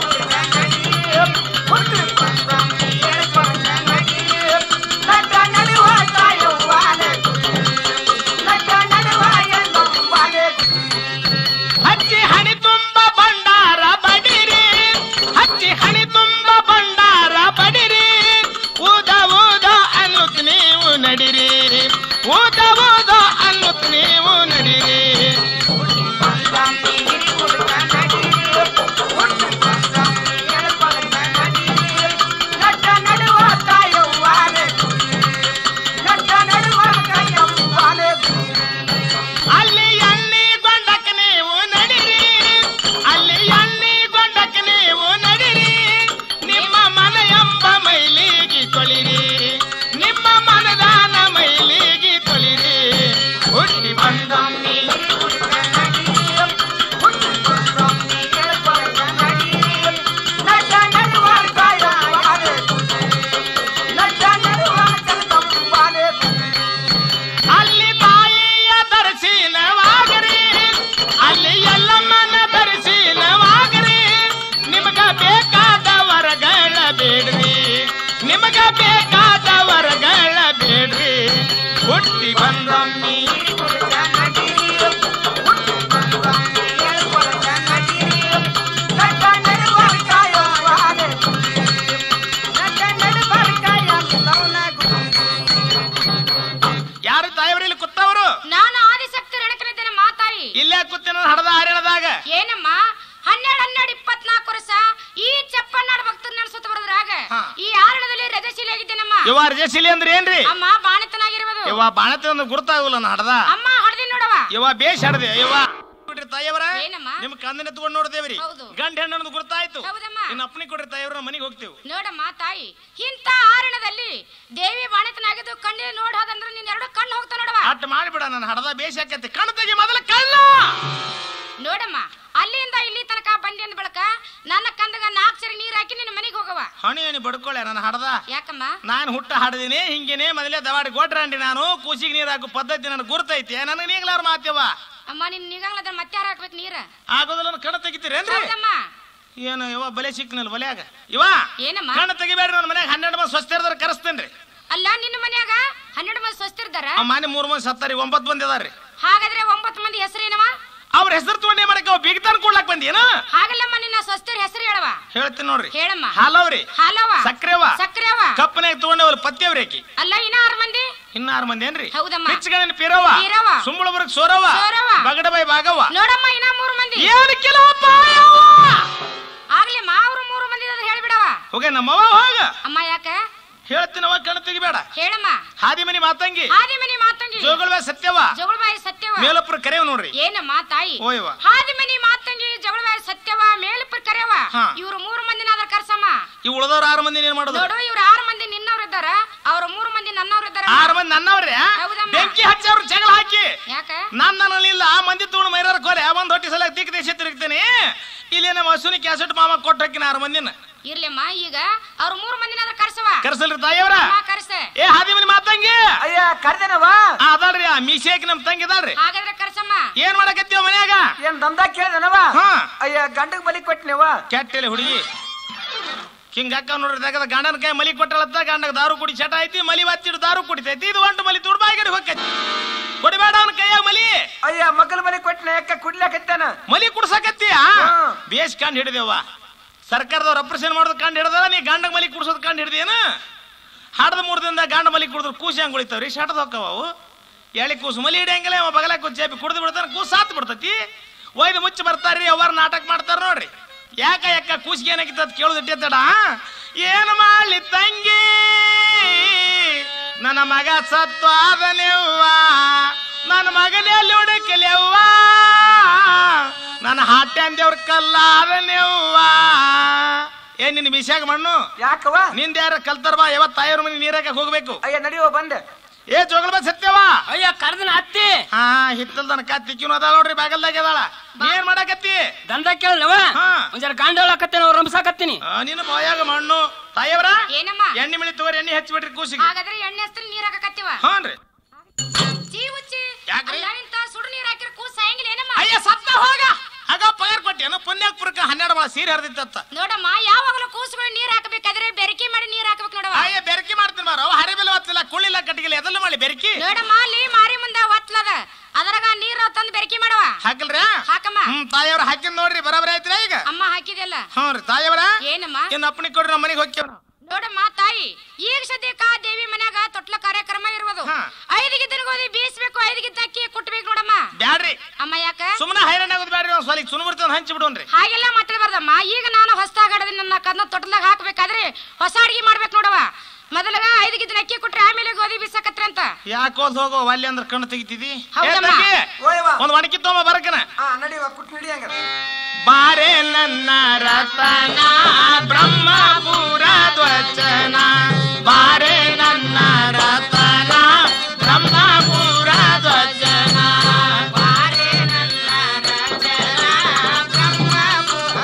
ಹಚ್ಚಿ ಹಣಿ ತುಂಬ ಬಂಡಾರ ಬಡಿರಿ ಹಚ್ಚಿ ಹಣಿ ತುಂಬ ಬಂಡಾರ ಬಡಿರಿ ಊದ ಊದ ಅನ್ನುತ್ತ ನೀವು ನಡಿರಿ ಊದ ಊದ ಅನ್ನುತ್ತ ನೀವು ನಡಿರಿ ಅಲ್ಲಿ ಎಣ್ಣಿ ಗೊಂಡಕ್ಕೆ ನೀವು ನಡಿರಿ ಅಲ್ಲಿ ಎಣ್ಣಿ ಗೊಂಡಕ್ಕೆ ನೀವು ನಡಿರಿ ನಿಮ್ಮ ಮನ ಎಂಬ ಮೈಲಿಗೆ ತೊಳಿರಿ ನಿಮ್ಮ ಮನದಾನ ಮೈಲಿಗೆ ತೊಳಿರಿ ಹುಟ್ಟಿ ಬಂದೊಮ್ಮಿ ಅಲ್ಲಿ ತಾಯಿಯ ದರ್ಶನವಾಗರಿ ಅಲ್ಲಿ ಎಲ್ಲಮ್ಮನ ದರ್ಶನವಾಗರಿ ನಿಮಗ ಬೇಕಾದ ವರಗಳ ಬೇಡ್ರಿ ನಿಮಗ ಬೇಕಾದ ವರಗಳ ಬೇಡ್ರಿ ಹುಟ್ಟಿ ಬಂದೊಮ್ಮಿ ಯಾರು ತಾಯಿಯವರಲ್ಲಿ ಕೂತವರು ನಾನು ಆದಿಶಕ್ತಿ ರಣಕನಿದ್ದೇನೆ ಮಾತಾಯಿ ಇಲ್ಲೇ ಕೂತೇನ ಹಡದ ಹರಿಣದಾಗ ಏನಮ್ಮ 12-12-24 ವರ್ಷ ಈ ಚಪ್ಪನ್ನಾಡು ಭಕ್ತನ ನಡೆಸುತ್ತ ಬರೋದ್ರಾಗ ಹಾ. ಈ ಆರಣದಲ್ಲಿ ರಜಶೀಲಿಯಾಗಿದ್ದೇನಮ್ಮ ಇವ ರಜಶೀಲಿ ಅಂದ್ರೆ ಏನ್ರಿ ಅಮ್ಮ ಬಾಣತನಾಗಿರುವುದು ಇವ ಬಾಣತಿ ಒಂದು ಗುರ್ತಾಗಲ್ಲ ನಾ ಹಡದ ಅಮ್ಮ ಹಡ್ದಿ ನೋಡವ ಇವ ಬೇಷ್ ಹಡದೆ ಇವ ಬಿಡ್ರಿ ತಾಯಿಯವರ ಏನಮ್ಮ? ನಿಮ್ ಕಂದನ ಎತ್ಕೊಂಡು ನೋಡ್ದೇವ್ರಿ ಹೌದು. ಗಂಡ ಹೆಣ್ಣು ಗುರ್ತಾಯ್ತು ಹೌದಮ್ಮ. ಇನ್ನು ಅಪ್ಪನಿ ಕೊಡ್ರಿ ತಾಯಿಯವ್ರ ಮನೆಗೆ ಹೋಗ್ತೇವೆ ನೋಡಮ್ಮ ತಾಯಿ ಇಂತ ಆರಣದಲ್ಲಿ ದೇವಿ ಬಾಣತನಾಗಿದ್ದು ಕಣ್ಣಿನ ನೋಡ್ ಹೋದಂದ್ರೆ ನೀನ್ ಎರಡು ಕಣ್ಣು ಹೋಗ್ತಾ ನೋಡವ ಅಟ್ ಮಾಡಿಬಿಡ ನನ್ನ ಹಡದ ಬೇಷ್ ಹಾಕೈತಿ ಕಣ್ಣು ತೆಗಿ ಮೊದಲ ಕಳ್ಳ ನೋಡಮ್ಮ ಅಲ್ಲಿಂದ ಇಲ್ಲಿ ತನಕ ಬಂದಿ ಅಂದ ಬಳಕ ನನ್ನ ಕಂದಗ 4 ಸರಿ ನೀರ್ ಹಾಕಿ ನಿನ್ನ ಮನೆಗೆ ಹೋಗವ ಹಣಿ ಏನಿ ಬಡ್ಕೊಳ್ಳೆ ನನ್ನ ಹಡದ ಯಾಕಮ್ಮ ನಾನು ಹುಟ್ಟ ಹಾಡದಿನಿ ಹಿಂಗೇನೆ ಮೊದಲೇ ದವಾಡಿ ಗೋಟ್ರಂಡಿ ನಾನು ಕೂಸಿಗೆ ನೀರ್ ಹಾಕೋ ಪದ್ಧತಿ ನನಗೆ ಗುರ್ತೈತಿ ನನಗೆ ನೀಗ್ಲಾರ ಮಾತೇವ ಅಮ್ಮ ನಿನ್ ನಿಗಾಗ್ಲದ ಮತ್ತೆ ಯಾರು ಹಾಕ್ಬೇಕು ನೀರ ಆಗೋದಿಲ್ಲ ಕಣ್ಣು ತೆಗಿತೀರೇನ್ರಿ ಹೌದಮ್ಮ ಏನು ಇವ ಬಲೆ ಸಿಕ್ನಲ್ ಬಲ್ಯಾಗ ಇವ ಏನಮ್ಮ ಕಣ್ಣು ತೆಗಿಬೇಡ್ರಿ ನನ್ನ ಮನ್ಯಾಗ 12 ಮಂದಿ ಸ್ವಸ್ಥ ಇರ್ದಾರ ಕರೆಸ್ತೇನ್ರಿ ಅಲ್ಲ ನಿನ್ನ ಮನ್ಯಾಗ 12 ಮಂದಿ ಸ್ವಸ್ಥರಿದ್ದಾರ ಆ ಮಾನಿ 3 ಮಂದಿ ಸತ್ತಾರಿ 9 ಮಂದಿ ಅದಾರ್ರಿ ಹಾಗಾದ್ರೆ 9 ಮಂದಿ ಹೆಸರೇನವ ಅವ್ರ ಹೆಸರು ತಗೊಂಡೇ ಮಾಡಕ್ಕೆ ಅವ್ ಬಿಗ್ತಾನ್ ಕೊಡ್ಲಾಕ್ ಬಂದೇನ ಹಾಗಲ್ಲಮ್ಮ ನಿನ್ನ ಸ್ವಸ್ಥರ ಹೆಸರು ಹೇಳವ ಹೇಳ್ತೀನಿ ನೋಡ್ರಿ ಹೇಳಮ್ಮ ಹಾಲವ್ರಿ ಹಾಲವ ಸಕ್ರೆವ ಸಕ್ರೆವ ಕಪ್ಪನಾಗ ತಗೊಂಡವ್ರ ಪತ್ಯವ್ರಿ ಆಕಿ ಅಲ್ಲ ಇನ್ನ 6 ಮಂದಿ ಇನ್ನ 6 ಮಂದಿ ಏನ್ರಿ ಹೌದಮ್ಮ. ಪಿಚ್ಚಗನ ಪಿರವ ಪೀರವ. ಸುಂಬಳಬರ್ಗ್ ಸೋರವ ಸೋರವ. ಬಗಡಬೈ ಭಾಗವ ನೋಡಮ್ಮ ಇನ್ನ 3 ಮಂದಿ ಏನು ಕೆಲವಪ್ಪ ಆಗ್ಲಿ ಮಾವ್ರು 3 ಮಂದಿ ಅದ ಹೇಳ್ಬಿಡವ ಹೋಗ ನಮ್ಮವ ಹೋಗ ಅಮ್ಮ ಯಾಕ ಹೇಳ್ತೀನವ ಕಣ್ಣು ತೆಗಿಬೇಡ ಹೇಳಮ್ಮ ಹಾದಿಮನಿ ಮಾತಂಗಿ ಹಾದಿಮನಿ ಮಾತಂಗಿ ಜೋಗಳವ ಸತ್ಯವ ಜಗಳಬಾಯಿ ಸತ್ಯವ ಮೇಲೊಬ್ರು ಕರೆಯವ್ ನೋಡ್ರಿ ಏನಮ್ಮ ತಾಯಿ ಓಯವ್ವ. ಹಾದಿಮನಿ ಮಾತಂಗಿ ಜಗಳಬಾಯಿ ಸತ್ಯವ ಮೇಲಪ್ಪರ್ ಕರೆಯವ ಹಾ. ಇವ್ರು 3 ಮಂದಿನಾದ್ರ ಕರ್ಸಮ್ಮ ಈ ಉಳದವ್ರ 6 ಮಂದಿ ಏನ್ ಮಾಡೋದು ನೋಡು ಇವ್ರು 6 ಮಂದಿ ನಿನ್ನವ್ರು ಇದ್ದಾರ ಅವ್ರ 3 ಮಂದಿ ನನ್ನವ್ರು ಇದ್ದಾರ 6 ಮಂದಿ ನನ್ನವ್ರೆ ಹೌದಮ್ಮ. ಬೆಂಕಿ ಹಚ್ಚವ್ರು ಜಗಳ ಹಾಕಿ ಯಾಕ ನನ್ನಲ್ಲಿಲ್ಲ ಆ ಮಂದಿ ತಗೊಂಡು ಮೈರಾರ ಕೋಲೆ ಒಂದ್ ಹೊಟ್ಟಿ ಸಲ ದಿಕ್ ದೇಶ ತಿರುಗ್ತೇನೆ ಇಲ್ಲಿ ನಮ್ಮ ಹಸುನಿ ಕ್ಯಾಸೆಟ್ ಮಾಮ ಕೊಟ್ಟು ಹಾಕಿನ 6 ಮಂದಿನ ಇರ್ಲಿಮ್ಮ ಈಗ ಅವ್ರ 3 ಮಂದಿನಾದ್ರ ಕರ್ಸವ ಕರ್ಸಲ್ರಿ ತಾಯಿಯವ್ರ ಅಮ್ಮ ಕರ್ಸ ಏ ಹಾದಿಮನಿ ಮಾತಂಗಿ ಅಯ್ಯ ಕರ್ದೇನವ ಅದಲ್ರಿ ಆ ಮೀಸೇಕ್ ನಮ್ ತಂಗಿ ಇದಾಳ್ರಿ ಹಾಗಾದ್ರೆ ಕರ್ಸಮ್ಮ ಏನ್ ಮಾಡಕತ್ತೀವ ಮನ್ಯಾಗ ಏನ್ ದಂದ ಕೇಳ್ದನವ ಹಾ. ಅಯ್ಯ ಗಂಡಗ್ ಬಲಿ ಕೊಟ್ಟಿನವ ಕೆಟ್ಟಲೆ ಹುಡುಗಿ ಹಿಂಗ ಅಕ್ಕ ನೋಡ್ರಿ ತೆಗದ ಗಂಡನ ಕೈ ಮಲಿ ಕೊಟ್ಟಳತ್ತ ಗಂಡಗ ದಾರು ಕುಡಿ ಚಟ ಐತಿ ಮಲಿ ಒತ್ತಿಡು ದಾರು ಕುಡಿತೈತಿ ಇದು ಒಂಟು ಮಲಿ ದುಡ್ಬಾಯಿಗಡಿ ಹೋಗೈತಿ ಕೊಡಬೇಡ ಅವನ ಕೈಯಾಗ ಮಲಿ ಅಯ್ಯ ಮಗಲ್ ಬಲಿ ಕೊಟ್ಟಿನ ಯಾಕ ಕುಡ್ಲಾಕತ್ತಾನ ಮಲಿ ಕುಡ್ಸಕತ್ತೀಯ ಬೇಸ್ ಕಂಡು ಹಿಡಿದೇವ ಸರ್ಕಾರದವ್ರು ಆಪರೇಷನ್ ಮಾಡೋದ್ ಕಂಡು ಹಿಡ್ದಾರ ನೀ ಗಂಡಗ ಮಲಿ ಕುಡ್ಸೋದ್ ಕಂಡು ಹಿಡ್ದೇನ ಹಾಡದ 3 ದಿನದ ಗಂಡ ಮಲಿ ಕುಡಿದ್ರು ಕೂಸಿ ಹಂಗ ಉಳಿತಾವ್ರಿ ಶಟದ ಹೋಕ್ಕವ ಅವು ಎಳಿ ಕೂಸು ಮಲಿ ಹಿಡಿಯಂಗಿಲ್ಲ ಅವ ಬಗಲ ಕೂಸಿ ಚಾಪಿ ಕುಡ್ದು ಬಿಡ್ತಾನ ಕೂಸು ಸಾತ್ ಬಿಡ್ತತಿ ಒಯ್ದು ಮುಚ್ಚಿ ಬರ್ತಾರ್ರಿ ಅವ್ರ ನಾಟಕ ಮಾಡ್ತಾರ ನೋಡ್ರಿ ಯಾಕ ಯಾಕ ಕೂಸಿಗೆ ಏನಾಗಿತ್ತ ಕೇಳುದಿಟ್ಟೇತಡ ಏನು ಮಾಡಲಿ ತಂಗಿ ನನ್ನ ಮಗ ಸತ್ತು ಆದನೆವ್ವ ನನ್ನ ಮಗನಲ್ಲಿ ಹುಡುಕಲೆವ್ವ ನನ್ನ ಹಾಟೆ ಅಂದೇವ್ರ ಕಲ್ಲಾದನೆವ್ವ ಏನ್ ನಿನ್ ಬಿಸಿಯಾಗ ಮಣ್ಣು ಯಾಕವ ನಿಂದ ಯಾರ ಕಲ್ತಾರ ಬಾ ಯಾವತ್ ತಾಯಿಯವ್ರ ಮನೆ ನೀರಾಗ ಹೋಗ್ಬೇಕು. ಅಯ್ಯ ನಡಿಯೋ ಬಂದೆ. ಏ ಜೋಗಲ್ ಬಾ ಸತ್ಯವ ಅಯ್ಯ ಕರ್ದನ ಅತ್ತಿ ಹಾ ಹಿತ್ತಲ್ದನ ಕತ್ತಿಕ್ಕಿನೂ ಅದಾಳ ನೋಡ್ರಿ ಬಾಗಲ್ದಾಗ ಅದಾಳ. ಏನ್ ಮಾಡಕತ್ತಿ? ದಂಡ ಕೇಳವ ಹಾ. ಒಂದ್ ಗಾಂಡ ಹೇಳಕತ್ತೇನೆ ರಂಸಾಕತ್ತೀನಿ. ನೀನು ಬಾಯಾಗ ಮಣ್ಣು ತಾಯಿಯವರ ಏನಮ್ಮ ಎಣ್ಣೆ ಮಳಿ ತಗೋರಿ ಎಣ್ಣೆ ಹಚ್ಚಿಬಿಡ್ರಿ ಕೂಸಿಗೆ. ಹಾಗಾದ್ರೆ ಎಣ್ಣೆ ಹಚ್ಚಿ ನೀರ್ ಹಾಕಕತ್ತೀವ. ಹಾನ್ರಿ ಯಾಕ್ರಿ? ಇಂತ ಸುಡು ನೀರ್ ಹಾಕಿರ ಕೂಸ್ ಸಾಯಂಗಿಲ್ಲ ಏನಮ್ಮ? ಅಯ್ಯ ಸತ್ತ ಹೋಗ ಆಗ ಪಗಾರ ಕೊಟ್ಟೇನು ಪುಣ್ಯಾಕ್ಪುರಕ್ಕ 12 ಮಾಳ ಸೀರೆ ಹರಿದಿತ್ತ. ನೋಡಮ್ಮ ಯಾವಾಗಲೂ ಕೂಸುಗಳು ನೀರ್ ಹಾಕಬೇಕಾದ್ರೆ ಬೆರಕಿ ಮಾಡಿ ನೀರ್ ಹಾಕಬೇಕು ನೋಡವ. ಅಯ್ಯ ಬೆರಕಿ ಮಾಡ್ತೀನಿ ಮಾರ ಹರಿಬಿಲ್ಲ ಹೊತ್ತಿಲ್ಲ ಕುಳ್ಳಿಲ್ಲ ಕಟ್ಟಿಗಿಲ್ಲ ಎದಲ್ಲ ಮಾಡಿ ಬೆರಕಿ. ನೋಡಮ್ಮ ಅಲ್ಲಿ ಮಾರಿ ಮುಂದ ಒತ್ಲದ ಅದರಾಗ ನೀರ್ ತಂದು ಬೆರಕಿ ಮಾಡವ. ಹಾಕಲ್ರಿ ಹಾಕಮ್ಮ. ತಾಯಿಯವ್ರ ಹಾಕಿದ್ ನೋಡ್ರಿ ಬರಾಬರಿ ಐತ್ರಿ ಈಗ. ಅಮ್ಮ ಹಾಕಿದೆಲ್ಲ. ಹ್ಞೂ ರೀ ತಾಯಿಯವರ ಏನಮ್ಮ ಏನ್ ಅಪ್ಪಣಿ ಕೊಡ್ರಿ ನಮ್ಮ ಮನೆಗೆ ಹೋಗ್ತೇವ. ನೋಡಮ್ಮ ತಾಯಿ ಈಗ ಸದ್ಯಕ್ಕ ದೇವಿ ಮನ್ಯಾಗ ತೊಟ್ಲ ಕಾರ್ಯಕ್ರಮ ಇರುವುದು. 5 ಗಿದ್ದನ ಗೋಧಿ ಬೀಸ್ಬೇಕು 5 ಗಿದ್ದ ಅಕ್ಕಿ ಕುಟ್ಬೇಕು ನೋಡಮ್ಮ. ಬ್ಯಾಡ್ರಿ ಅಮ್ಮ ಯಾಕ ಸುಮ್ಮನೆ ಹೈರಾಣ ಆಗೋದು ಬ್ಯಾಡ್ರಿ. ಒಂದ್ ಸ್ವಲ್ಪ ಸುಣ್ಬಿಡ್ತದ ಹಂಚಿ ಬಿಡೋನ್ರಿ. ಹಾಗೆಲ್ಲ ಮಾತಾಡಬಾರ್ದಮ್ಮ. ಈಗ ನಾನು ಹೊಸದಾಗಡದ ನನ್ನ ಕದ್ನ ತೊಟ್ಲಾಗ ಹಾಕ್ಬೇಕಾದ್ರೆ ಹೊಸ ಅಡಿಗೆ ಮಾಡ್ಬೇಕು ನೋಡವ. ಮೊದಲಾಗ 5 ಗಿದ್ದನ ಅಕ್ಕಿ ಕೊಟ್ರೆ ಆಮೇಲೆ ಗೋಧಿ ಬೀಸಕತ್ರಿ ಅಂತ. ಯಾಕೋದ್ ಹೋಗೋ ಅಲ್ಲಿ ಅಂದ್ರೆ ಕಣ್ಣು ತೆಗಿತಿದಿ. ಓಯವ್ವ ಒಂದ್ ಮಡಕಿ ತಗೊಂಬ ಬರಕನ. ನಡಿಯವ ಕುಟ್ ನಡಿ ಹಂಗ. ಬಾರೆ ನನ್ನ ರತನ ಬ್ರಹ್ಮಪುರ ಧ್ವಜನ ಬಾರೆ ನನ್ನ ರತನ ಬ್ರಹ್ಮಪುರ ಧ್ವಜನ ಬಾರೆ ನನ್ನ ರತನ ಬ್ರಹ್ಮಪುರ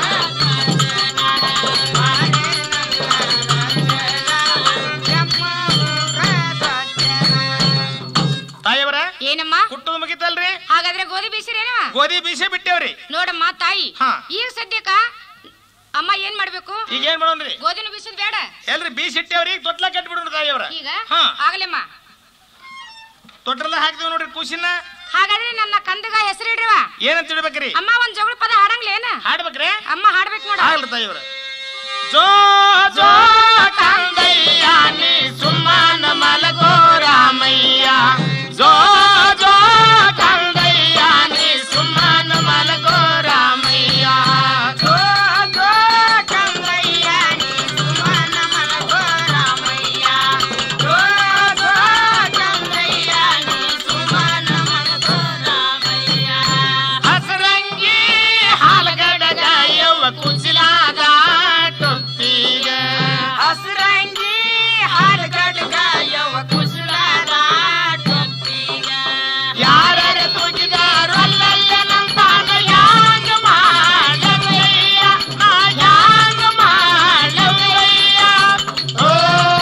ತಾಯಿಯವರ ಏನಮ್ಮ ಕುಟ್ಟುದು ಮುಗಿತಲ್ರಿ. ಹಾಗಾದ್ರೆ ಗೋಧಿ ಬೀಸಿರೇನವ? ಗೋಧಿ ಬೀಸೆ ಬಿಟ್ಟೇವ್ರಿ. ನೋಡಮ್ಮ ತಾಯಿ ಹಾ. ಈಗ ಸದ್ಯಕ್ಕ ಅಮ್ಮ ಏನ್ ಮಾಡ್ಬೇಕು? ಈಗ ಏನ್ ಮಾಡೋಣ್ರಿ? ಗೋಧಿನ ಬೀಸೋದ್ ಬೇಡ ಎಲ್ರಿ ಬೀಸಿಟ್ಟೇವ್ರಿ. ಈಗ ತೊಟ್ಲ ಕಟ್ಬಿಡೋಣ ತಾಯಿಯವರ. ಈಗ ಹಾ ಆಗಲಮ್ಮ ತೊಟ್ರಲ್ಲ ಹಾಕ್ದೇವ್ ನೋಡ್ರಿ ಕೂಸಿನ. ಹಾಗಾದ್ರೆ ನನ್ನ ಕಂದಗ ಹೆಸರಿಡ್ರವ. ಏನಂತ ಇಡ್ಬೇಕ್ರಿ? ಅಮ್ಮ ಒಂದ್ ಜಗಳ ಪದ ಹಾಡಂಗ್ಲೇನ? ಹಾಡ್ಬೇಕ್ರಿ? ಅಮ್ಮ ಹಾಡ್ಬೇಕು ನೋಡ. ಆಗ್ಲಿ ತಾಯಿಯವರ. ಜೋ ಜೋ ಕಂದಯ್ಯ ನೀ ಸುಮ್ಮನ ಮಲಗೋ ರಾಮಯ್ಯ ಜೋ ಜೋ ಕಂದಯ್ಯ ನೀ ಸುಮ್ಮನ ಮಲಗೋ ರಾಮಯ್ಯ ಜೋ ಜೋ ಕಂದಯ್ಯ ನೀ ಸುಮ್ಮನ ಮಲಗೋ ರಾಮಯ್ಯ ಜೋ ಜೋ ಕಂದಯ್ಯ ನೀ ಸುಮ್ಮನ ಮಲಗೋ ರಾಮಯ್ಯ ಹಸರಂಗಿ ಹಾಲಗಡಗ ಯವ್ವ ಕುಚಿಲಾದ ಟೊಪ್ಪಿಗ ಹಸರಂಗಿ ಹಾಲಗಡಗ ಯವ್ವ ಕುಚಿಲಾದ ಟೊಪ್ಪಿಗ ಯಾರ ತುಗಿದಾರು ಅಲ್ಲಲ್ಲ ನಂತಾನ ಯಾಂಗ ಮಾಡವಯ್ಯ ನಾ ಯಾಂಗ ಮಾಡವಯ್ಯ ಓ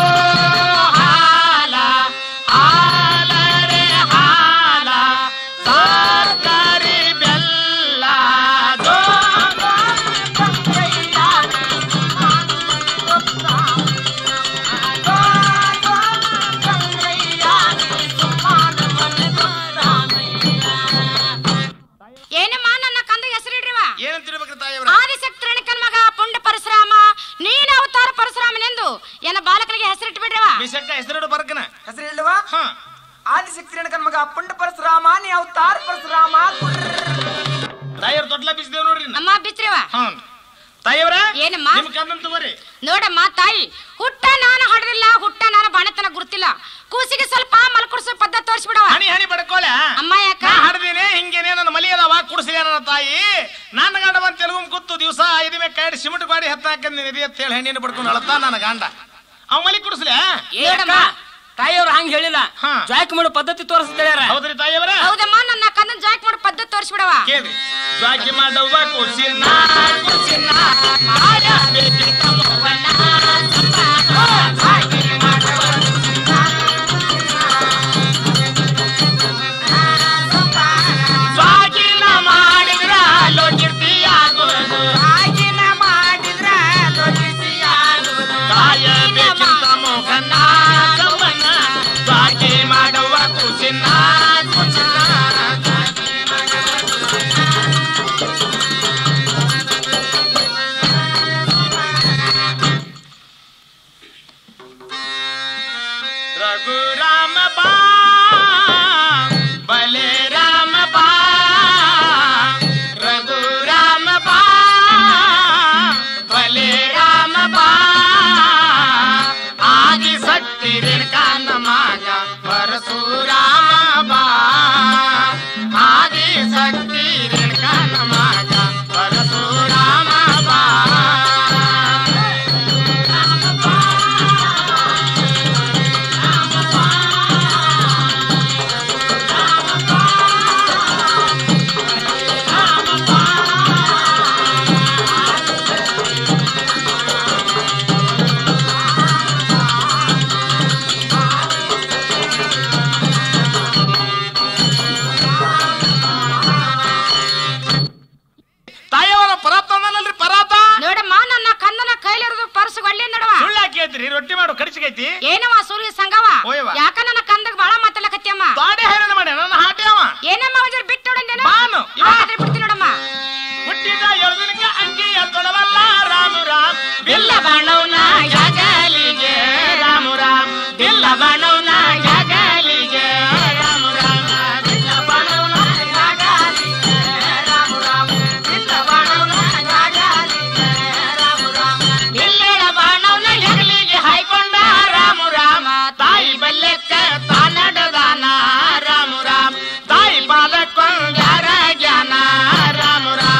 ಹಾಲ ಹಾಲ ರೇ ಹಾಲ ಸರ್ಕಾರಿ ಬೆಲ್ಲ ಜೋ ಏನಮ್ಮ ನನ್ನ ಕಂದಗ ಹೆಸರಿಡ್ರವ. ಏನಂತ ಇಡ್ಬೇಕ್ರಿ ತಾಯಿಯವರ? ಆದಿಶಕ್ತಿ ರೇಣುಕನ ಮಗ ಪುಂಡ ಪರಶುರಾಮ ನೀನ ಅವತಾರ ಪರಶುರಾಮನೆಂದು ಎನ್ನ ಬಾಲಕನಿಗೆ ಹೆಸರಿಟ್ಟು ಬಿಡ್ರವ. ಬಿಸಕ್ಕ ಹೆಸರಿಡು ಬರ್ಕನ. ಹೆಸರು ಹೇಳುವ ಹಾ ಆದಿಶಕ್ತಿ ರೇಣುಕನ ಮಗ ಪುಂಡ ಪರಶುರಾಮ ನೀ ಅವತಾರ ಪರಶುರಾಮ. ತಾಯಿಯವ್ರ ತೊಟ್ಲ ಬಿಸಿದೇವ್ ನೋಡ್ರಿ. ಅಮ್ಮ ಬಿಚ್ರವ. ಹಾ ತಾಯಿಯವರ ಏನಮ್ಮ ನಿಮ್ ಕಂದನ್ ತಗೋರಿ. ನೋಡಮ್ಮ ತಾಯಿ ಹುಟ್ಟ ನಾನು ಹಾಡದಿಲ್ಲ ಹುಟ್ಟ ನಾನು ಬಾಣತನ ಗುರುತಿಲ್ಲ. ಕೂಸಿಗೆ ಸ್ವಲ್ಪ ಮಲ್ಕುಡ್ಸೋ ಪದ್ಧತಿ ತೋರಿಸ್ಬಿಡವ. ಹನಿ ಹನಿ ಬಡ್ಕೋಲೆ ಅಮ್ಮ ಯಾಕ? ನಾ ಹಾಡ್ದೀನಿ ಹಿಂಗೇನೆ ನನ್ನ ಮಲಿ ಅದಾವ ಕುಡ್ಸಿದೆ ನನ್ನ ತಾಯಿ. ನನ್ನ ಗಂಡ ಬಂದ್ ತೆಲುಗು ಕೂತು ದಿವಸ 5 ಮೇಲೆ ಕೈ ಸಿಮೆಂಟ್ ಗಾಡಿ ಹತ್ತ ಹಾಕಂದ್ ನಿಧಿ ಅಂತ ಹೇಳಿ ಹೆಣ್ಣಿನ ಬಡ್ಕೊಂಡು ಅಳತಾ ನನ್ನ ಗಂಡ ಅವ್ ಮಲಿ ಕುಡಿಸ್ಲೆ. ತಾಯಿಯವ್ರು ಹಂಗ ಹೇಳಿಲ್ಲ. ಹಾ. ಜಾಕ್ ಮಾಡೋ ಪದ್ಧತಿ ತೋರಿಸ್ತಾರ. ಹೌದ್ರಿ ತಾಯಿಯವರ? ಹೌದಮ್ಮ ನನ್ನ ಕಣ್ಣನ್ ಜಾಕ್ ಮಾಡೋ ಪದ್ಧತಿ ತೋರಿಸ್ಬಿಡವ. ಕೇಳ್ರಿ ಜಾಕಿ ಮಾಡವ್ವ ಕುಸಿನ ಕುಸಿನ ಮಾಡಬೇಕಿ ತಮ್ಮವ್ವನ ಜಾಕಿ ಮಾಡವ್ವ ಜಾಕಿನ ಮಾಡಿದ್ರ ಲೋಕಿರ್ತಿಯಾಗೋದು ಜಾಕಿನ ಮಾಡಿದ್ರ ಲೋಕಿರ್ತಿಯಾಗೋದು ಕಾಯಬೇಕಿಂತ ಮೋಹನ ತಮ್ಮನ ಜಾಕಿ ಮಾಡವ್ವ ಕುಸಿನ ಕುಸಿನ ಜಾಕಿ ಮಾಡವ್ವ ಹೆಂಗೈತಿ ಏನವ ಸೂರ್ಯ ಸಂಗವ ಓಯವ್ವ. ಯಾಕ ನನ್ನ ಕಂದಗ ಬಾಳ ಮಾತಾಡಕತ್ಯಮ್ಮ ಬಾಡೆ ಹೈರಾಣ ಮಾಡಿ ನನ್ನ ಹಾಟ್ಯಾವ ಏನಮ್ಮ ಒಂಜರ ಬಿಟ್ಟು ನೋಡಂದೇನ ಬಾನು ಬಿಡ್ತೀನಿ ನೋಡಮ್ಮ ಹುಟ್ಟಿದ ಎಳದಿನಕ ಅಂಗಿಯ ತೊಡವಲ್ಲ ರಾಮು ರಾಮ್ ಬಿಲ್ಲ ಬಾಣವನ ಯಾಗಲಿಗೆ ರಾಮು ರಾಮ್ ಬಿಲ್ಲ ಬಾಣವನ ಯಾಗಲಿಗೆ ರಾಮು ರಾಮ ಬಿಲ್ಲ ಬಾಣವನ ಯಾಗಲಿಗೆ ರಾಮು ರಾಮ ಬಿಲ್ಲ ಬಾಣವನ ಯಾಗಲಿಗೆ ರಾಮು ರಾಮ ಬಿಲ್ಲಳ ಬಾಣವನ ಹೆಗಲಿಗೆ ಹಾಯ್ಕೊಂಡ ರಾಮು ರಾಮ ತಾಯಿ ಬಲ್ಲೆಕ್ಕ ತಾನಡದಾನ ರಾಮು ರಾಮ ತಾಯಿ ಪಾದಕ್ಕೊಂಡ್ಯಾರ ಜ್ಞಾನ ರಾಮು ರಾಮ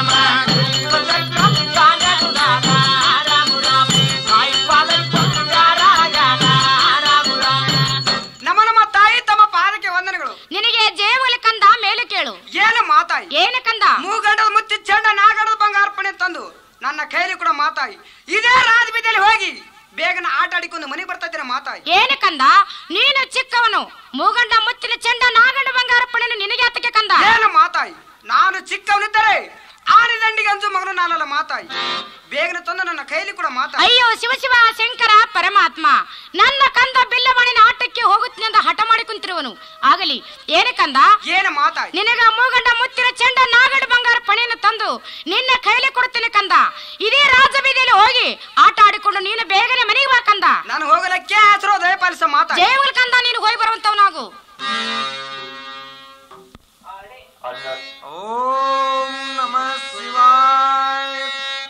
ನಮ್ಮ ನಮ್ಮ ತಾಯಿ ತಮ್ಮ ಪಾದಕ್ಕೆ ವಂದನೆಗಳು. ನಿನಗೆ ಜಯಮಲ ಕಂದ ಮೇಲೆ ಕೇಳು ಏನು ಮಾತಾಯಿ? ಏನು ಕಂದ? ಮೂಗಂಡದ ಮುತ್ತಿ ಚೆಂಡ ನಾಗಡದ ಬಂಗಾರ್ಪಣೆ ತಂದು ನನ್ನ ಕೈಲಿ ಕೂಡ ಮಾತಾಯಿ ಇದೇ ರಾಜಬೀದಿಯಲ್ಲಿ ಹೋಗಿ ಬೇಗನ ಆಟ ಆಡಿಕೊಂಡು ಮನೆಗೆ ಬರ್ತಾ ಇದ್ದೇನೆ ಮಾತಾಯಿ. ಏನು ಕಂದ? ನೀನು ಚಿಕ್ಕವನು, ಮೂಗಂಡ ಮುತ್ತಿನ ಚೆಂಡ ನಾಗಂಡ ಬಂಗಾರಪ್ಪಣೆಯನ್ನು ನಿನಗೆ ಆತಕ್ಕೆ ಕಂದ? ಏನು ಮಾತಾಯಿ? ನಾನು ಚಿಕ್ಕವನಿದ್ದರೆ ಆನೆದಂಡಿಗೆ ಅಂಜು ಮಗನು ನಾನಲ್ಲ ಮಾತಾಯಿ. ಬೇಗನೆ ತಂದು ನನ್ನ ಕೈಲಿ ಕೂಡ ಮಾತಾಯಿ. ಅಯ್ಯೋ ಶಿವ ಶಿವ ಶಂಕರ ಪರಮಾತ್ಮ, ನನ್ನ ಕಂದ ಬಿಲ್ಲವಾಣಿನ ಆಟಕ್ಕೆ ಹೋಗುತ್ತಿನಿಂದ ಹಠ ಮಾಡಿ ಕುಂತಿರುವನು. ಆಗಲಿ ಏನು ಕಂದ? ಏನು ಮಾತಾಯಿ? ನಿನಗ ಮೂಗಂಡ ಮುತ್ತಿನ ಚೆಂಡ ನಾಗಡ ಬಂಗಾರ ಪಣೆಯನ್ನು ತಂದು ನಿನ್ನ ಕೈಲಿ ಕೊಡುತ್ತೇನೆ ಕಂದ. ಇದೇ ರಾಜಬೀದಿಯಲ್ಲಿ ಹೋಗಿ ಆಟ ಆಡಿಕೊಂಡು ನೀನು ಬೇಗನೆ ಮನೆಗೆ ಬಾ ಕಂದ. ನಾನು ಹೋಗಲಕ್ಕೆ ಹೆಸರು ದಯಪಾಲಿಸ ಮಾತಾಯಿ. ಜಯಮಲ ಕಂದ, ನೀನು ಹೋಗಿ ಬರುವಂತವನಾಗು. ಓಂ ನಮಃ ಶಿವಾಯ,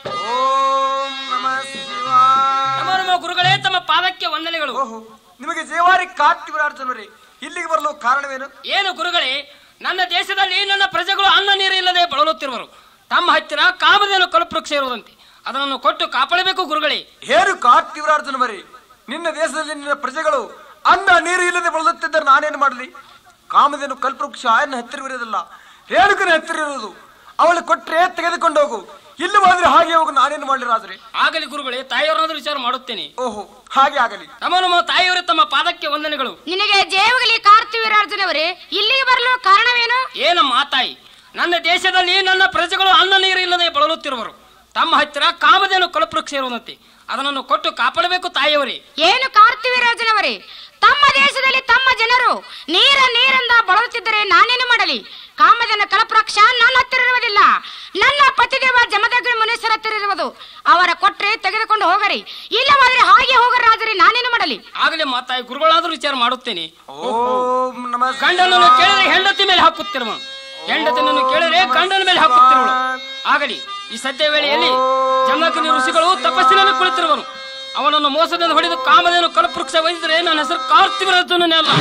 ಓಂ ನಮಃ ಶಿವಾಯ. ನಮ್ಮ ಗುರುಗಳೇ ತಮ್ಮ ಪಾದಕ್ಕೆ ವಂದನೆಗಳು. ಓಹೋ, ನಿಮಗೆ ಜೇವಾರಿ ಕಾರ್ತಿವರಾರ್ಜುನರೇ, ಇಲ್ಲಿಗೆ ಬರಲು ಕಾರಣವೇನು? ಏನು ಗುರುಗಳೇ, ನನ್ನ ದೇಶದಲ್ಲಿ ನನ್ನ ಪ್ರಜೆಗಳು ಅನ್ನ ನೀರು ಇಲ್ಲದೆ ಬಳಲುತ್ತಿರುವರು. ತಮ್ಮ ಹತ್ತಿರ ಕಾಮಧೇನು ಕಲ್ಪವೃಕ್ಷ ಇರುವುದಂತೆ, ಅದನ್ನು ಕೊಟ್ಟು ಕಾಪಾಡಬೇಕು ಗುರುಗಳೇ. ಏನು ಕಾರ್ತಿವರಾರ್ಜುನವರೇ, ನಿನ್ನ ದೇಶದಲ್ಲಿ ನಿನ್ನ ಪ್ರಜೆಗಳು ಅನ್ನ ನೀರು ಇಲ್ಲದೆ ಬಳಲುತ್ತಿದ್ದರೆ ನಾನೇನು ಮಾಡಲಿ? ಕಾಮಧೇನು ಕಲ್ಪವೃಕ್ಷ ಎನ್ನ ಹತ್ತಿರವಿರೋದಿಲ್ಲ, ರೇಣುಕನ ಹತ್ತಿರ ಇರುವುದು. ಅವಳು ಕೊಟ್ಟರೆ ತೆಗೆದುಕೊಂಡು ಹೋಗು, ಇಲ್ಲವಾದ್ರೆ ಹಾಗೆ ಹೋಗು, ನಾನೇನು ಮಾಡಲಿ ರಾಜರೇ? ಆಗಲಿ ಗುರುಗಳೇ, ತಾಯಿಯವರನ್ನಾದ್ರೂ ವಿಚಾರ ಮಾಡುತ್ತೇನೆ. ಓಹೋ, ಹಾಗೆ ಆಗಲಿ. ನಮ್ಮ ತಾಯಿಯವರೇ ತಮ್ಮ ಪಾದಕ್ಕೆ ವಂದನೆಗಳು. ನಿನಗೆ ಜಯವಾಗಲಿ ಕಾರ್ತಿವೀರಾರ್ಜುನವರೇ, ಇಲ್ಲಿಗೆ ಬರಲು ಕಾರಣವೇನು? ಏನಮ್ಮ ತಾಯಿ, ನನ್ನ ದೇಶದಲ್ಲಿ ನನ್ನ ಪ್ರಜೆಗಳು ಅನ್ನ ನೀರು ಇಲ್ಲದೆ ಬಳಲುತ್ತಿರುವರು. ತಮ್ಮ ಹತ್ತಿರ ಕಾಮಧೇನು ಕಲ್ಪವೃಕ್ಷ ಇರುವುದಂತೆ, ಅದನ್ನು ಕೊಟ್ಟು ಕಾಪಾಡಬೇಕು ತಾಯಿಯವರೇ. ಏನು ಕಾರ್ತಿವೀರಾರ್ಜುನವರೇ, ತಮ್ಮ ದೇಶದಲ್ಲಿ ತಮ್ಮ ಜನರು ನೀರಿಂದ ಬಳಲುತ್ತಿದ್ದರೆ ನಾನೇನು ಮಾಡಲಿ? ಕಾಮಧೇನು ಕಲ್ಪವೃಕ್ಷ ನನ್ನ ಹತ್ತಿರ ಇರುವುದಿಲ್ಲ, ನನ್ನ ಪತಿದೇವ ಜಮದಗ್ನಿ ಮುನೀಶ್ವರ ಹತ್ತಿರ ಇರುವುದು. ಅವರ ಕೊಟ್ರೆ ತೆಗೆದುಕೊಂಡು ಹೋಗರಿ, ಇಲ್ಲವಾದ್ರೆ ಹಾಗೆ ಹೋಗರ ರಾಜರೇ, ನಾನೇನು ಮಾಡಲಿ? ಆಗಲೇ ಮಾತಾಯಿ, ಗುರುಗಳಾದ್ರೂ ವಿಚಾರ ಮಾಡುತ್ತೇನೆ. ಓಂ ನಮಃ ಗಂಡನನ್ನು ಕೇಳಿದ್ರೆ ಹೆಂಡತಿ ಮೇಲೆ ಹಾಕುತ್ತಿರುವನು, ಹೆಂಡತಿನನ್ನು ಕೇಳಿದ್ರೆ ಗಂಡನ ಮೇಲೆ ಹಾಕುತ್ತಿರುವಳು. ಆಗಲಿ ಈ ಸದ್ಯ ವೇಳೆಯಲ್ಲಿ ಜಮದಗ್ನಿ ಋಷಿಗಳು ತಪಸ್ಸಿನಲ್ಲಿ ಕುಳಿತಿರುವನು. ಅವನನ್ನು ಮೋಸದಿಂದ ಹೊಡೆದು ಕಾಮಧೇನು ಕಲ್ಪವೃಕ್ಷ ವಹಿಸಿದ್ರೆ ನನ್ನ ಹೆಸರು ಕಾರ್ತಿವೀರಾರ್ಜುನನೇ ಅಲ್ಲ.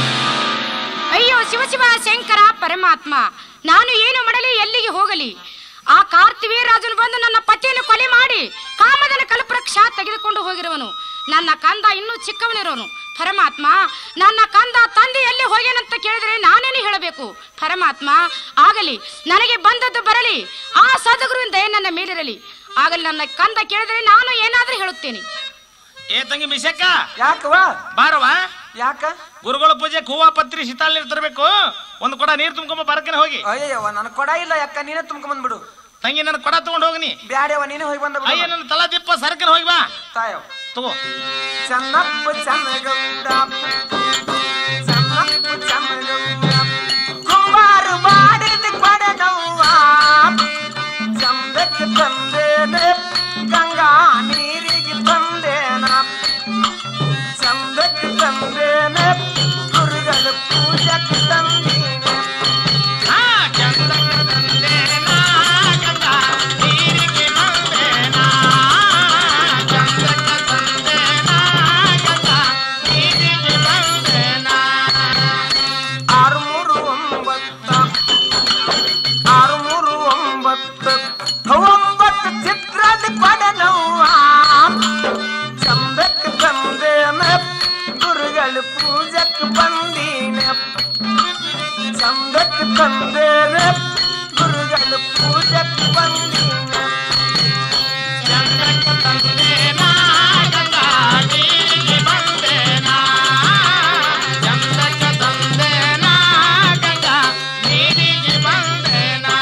ಅಯ್ಯೋ ಶಿವ ಶಿವ ಶಂಕರ ಪರಮಾತ್ಮ, ನಾನು ಏನು ಮಾಡಲಿ, ಎಲ್ಲಿಗೆ ಹೋಗಲಿ? ಆ ಕಾರ್ತಿವೀರಾಜನು ಬಂದು ನನ್ನ ಪತಿಯನ್ನು ಕೊಲೆ ಮಾಡಿ ಕಾಮಧೇನು ಕಲ್ಪವೃಕ್ಷ ತೆಗೆದುಕೊಂಡು ಹೋಗಿರುವನು. ನನ್ನ ಕಂದ ಇನ್ನೂ ಚಿಕ್ಕವನಿರೋನು. ಪರಮಾತ್ಮ, ನನ್ನ ಕಂದ ತಂದೆ ಎಲ್ಲಿ ಹೋಗ್ಯಾನಂತ ಕೇಳಿದ್ರೆ ನಾನೇನು ಹೇಳಬೇಕು? ಪರಮಾತ್ಮ, ಆಗಲಿ ನನಗೆ ಬಂದದ್ದು ಬರಲಿ, ಆ ಸದ್ಗುರುವಿನ ದಯೆ ನನ್ನ ಮೇಲಿರಲಿ. ಆಗಲಿ ನನ್ನ ಕಂದ ಕೇಳಿದ್ರೆ ನಾನು ಏನಾದ್ರೂ ಹೇಳುತ್ತೇನೆ. ಏ ತಂಗಿ ಮಿಸಕ್ಕ, ಯಾಕವ? ಬಾರವ. ಯಾಕ? ಗುರುಗಳ ಪೂಜೆ ಹೂವ ಪತ್ರಿ ಶೀತಾಲ್ ನೀರು ತರಬೇಕು. ಒಂದು ಕೊಡ ನೀರು ತುಂಬ್ಕೊಂಬ ಬರಕನೆ ಹೋಗಿ. ಅಯ್ಯವ್ವ, ನನ್ ಕೊಡ ಇಲ್ಲ ಯಾಕ, ನೀನೇ ತುಂಬ್ಕೊಂಬಂದ್ಬಿಡು. ತಂಗಿ ನನ್ನ ಕೊಡ ತಗೊಂಡು ಹೋಗಿ. ಬ್ಯಾಡ್ಯವ, ನೀನೇ ಹೋಗಿ ಬಂದ. ಅಯ್ಯ ನನ್ನ ತಲಾ ದಿಪ್ಪ ಸರ್ಕನ್ ಹೋಗಿ ಬಾ. ತಾಯವ್ ತಗೋ. ಚನ್ನಪ್ಪ ಚನ್ನಗೌಡ, ಚನ್ನಪ್ಪ ಚನ್ನಗೌಡ, ಕುಂಬಾರು ಮಾಡಿದ ಕೊಡದವ್ವ, ಚಂದಕ್ಕೆ ತಂದೇನೆ ಗಂಗಾ ನೀರಿಗೆ ತಂದೇನ, ಚಂದಕ್ಕೆ ತಂದೇನೆ ಗುರುಗಳ ಪೂಜಕ್ಕೆ ತಂದೇನೆ. ಒಂಬತ್ತು ಚಿತ್ರದ ಕೊಡನವ್ವ, ಚಂದಕ್ಕೆ ತಂದೇನೆ ಗುರುಗಳ ಪೂಜಕ್ಕೆ ಬಂದೀನೆ, ಚಂದಕ್ಕೆ ತಂದೇನೆ ಗುರುಗಳ ಪೂಜಕ್ಕೆ ಬಂದೀನೆ. ಚಂದಕ್ಕೆ ತಂದೇನಾ ಗಂಗಾ ನೀರಿಗೆ ಬಂದೇನಾ, ಚಂದಕ್ಕೆ ತಂದೇನಾ ಗಂಗಾ ನೀರಿಗೆ ಬಂದೇನಾ.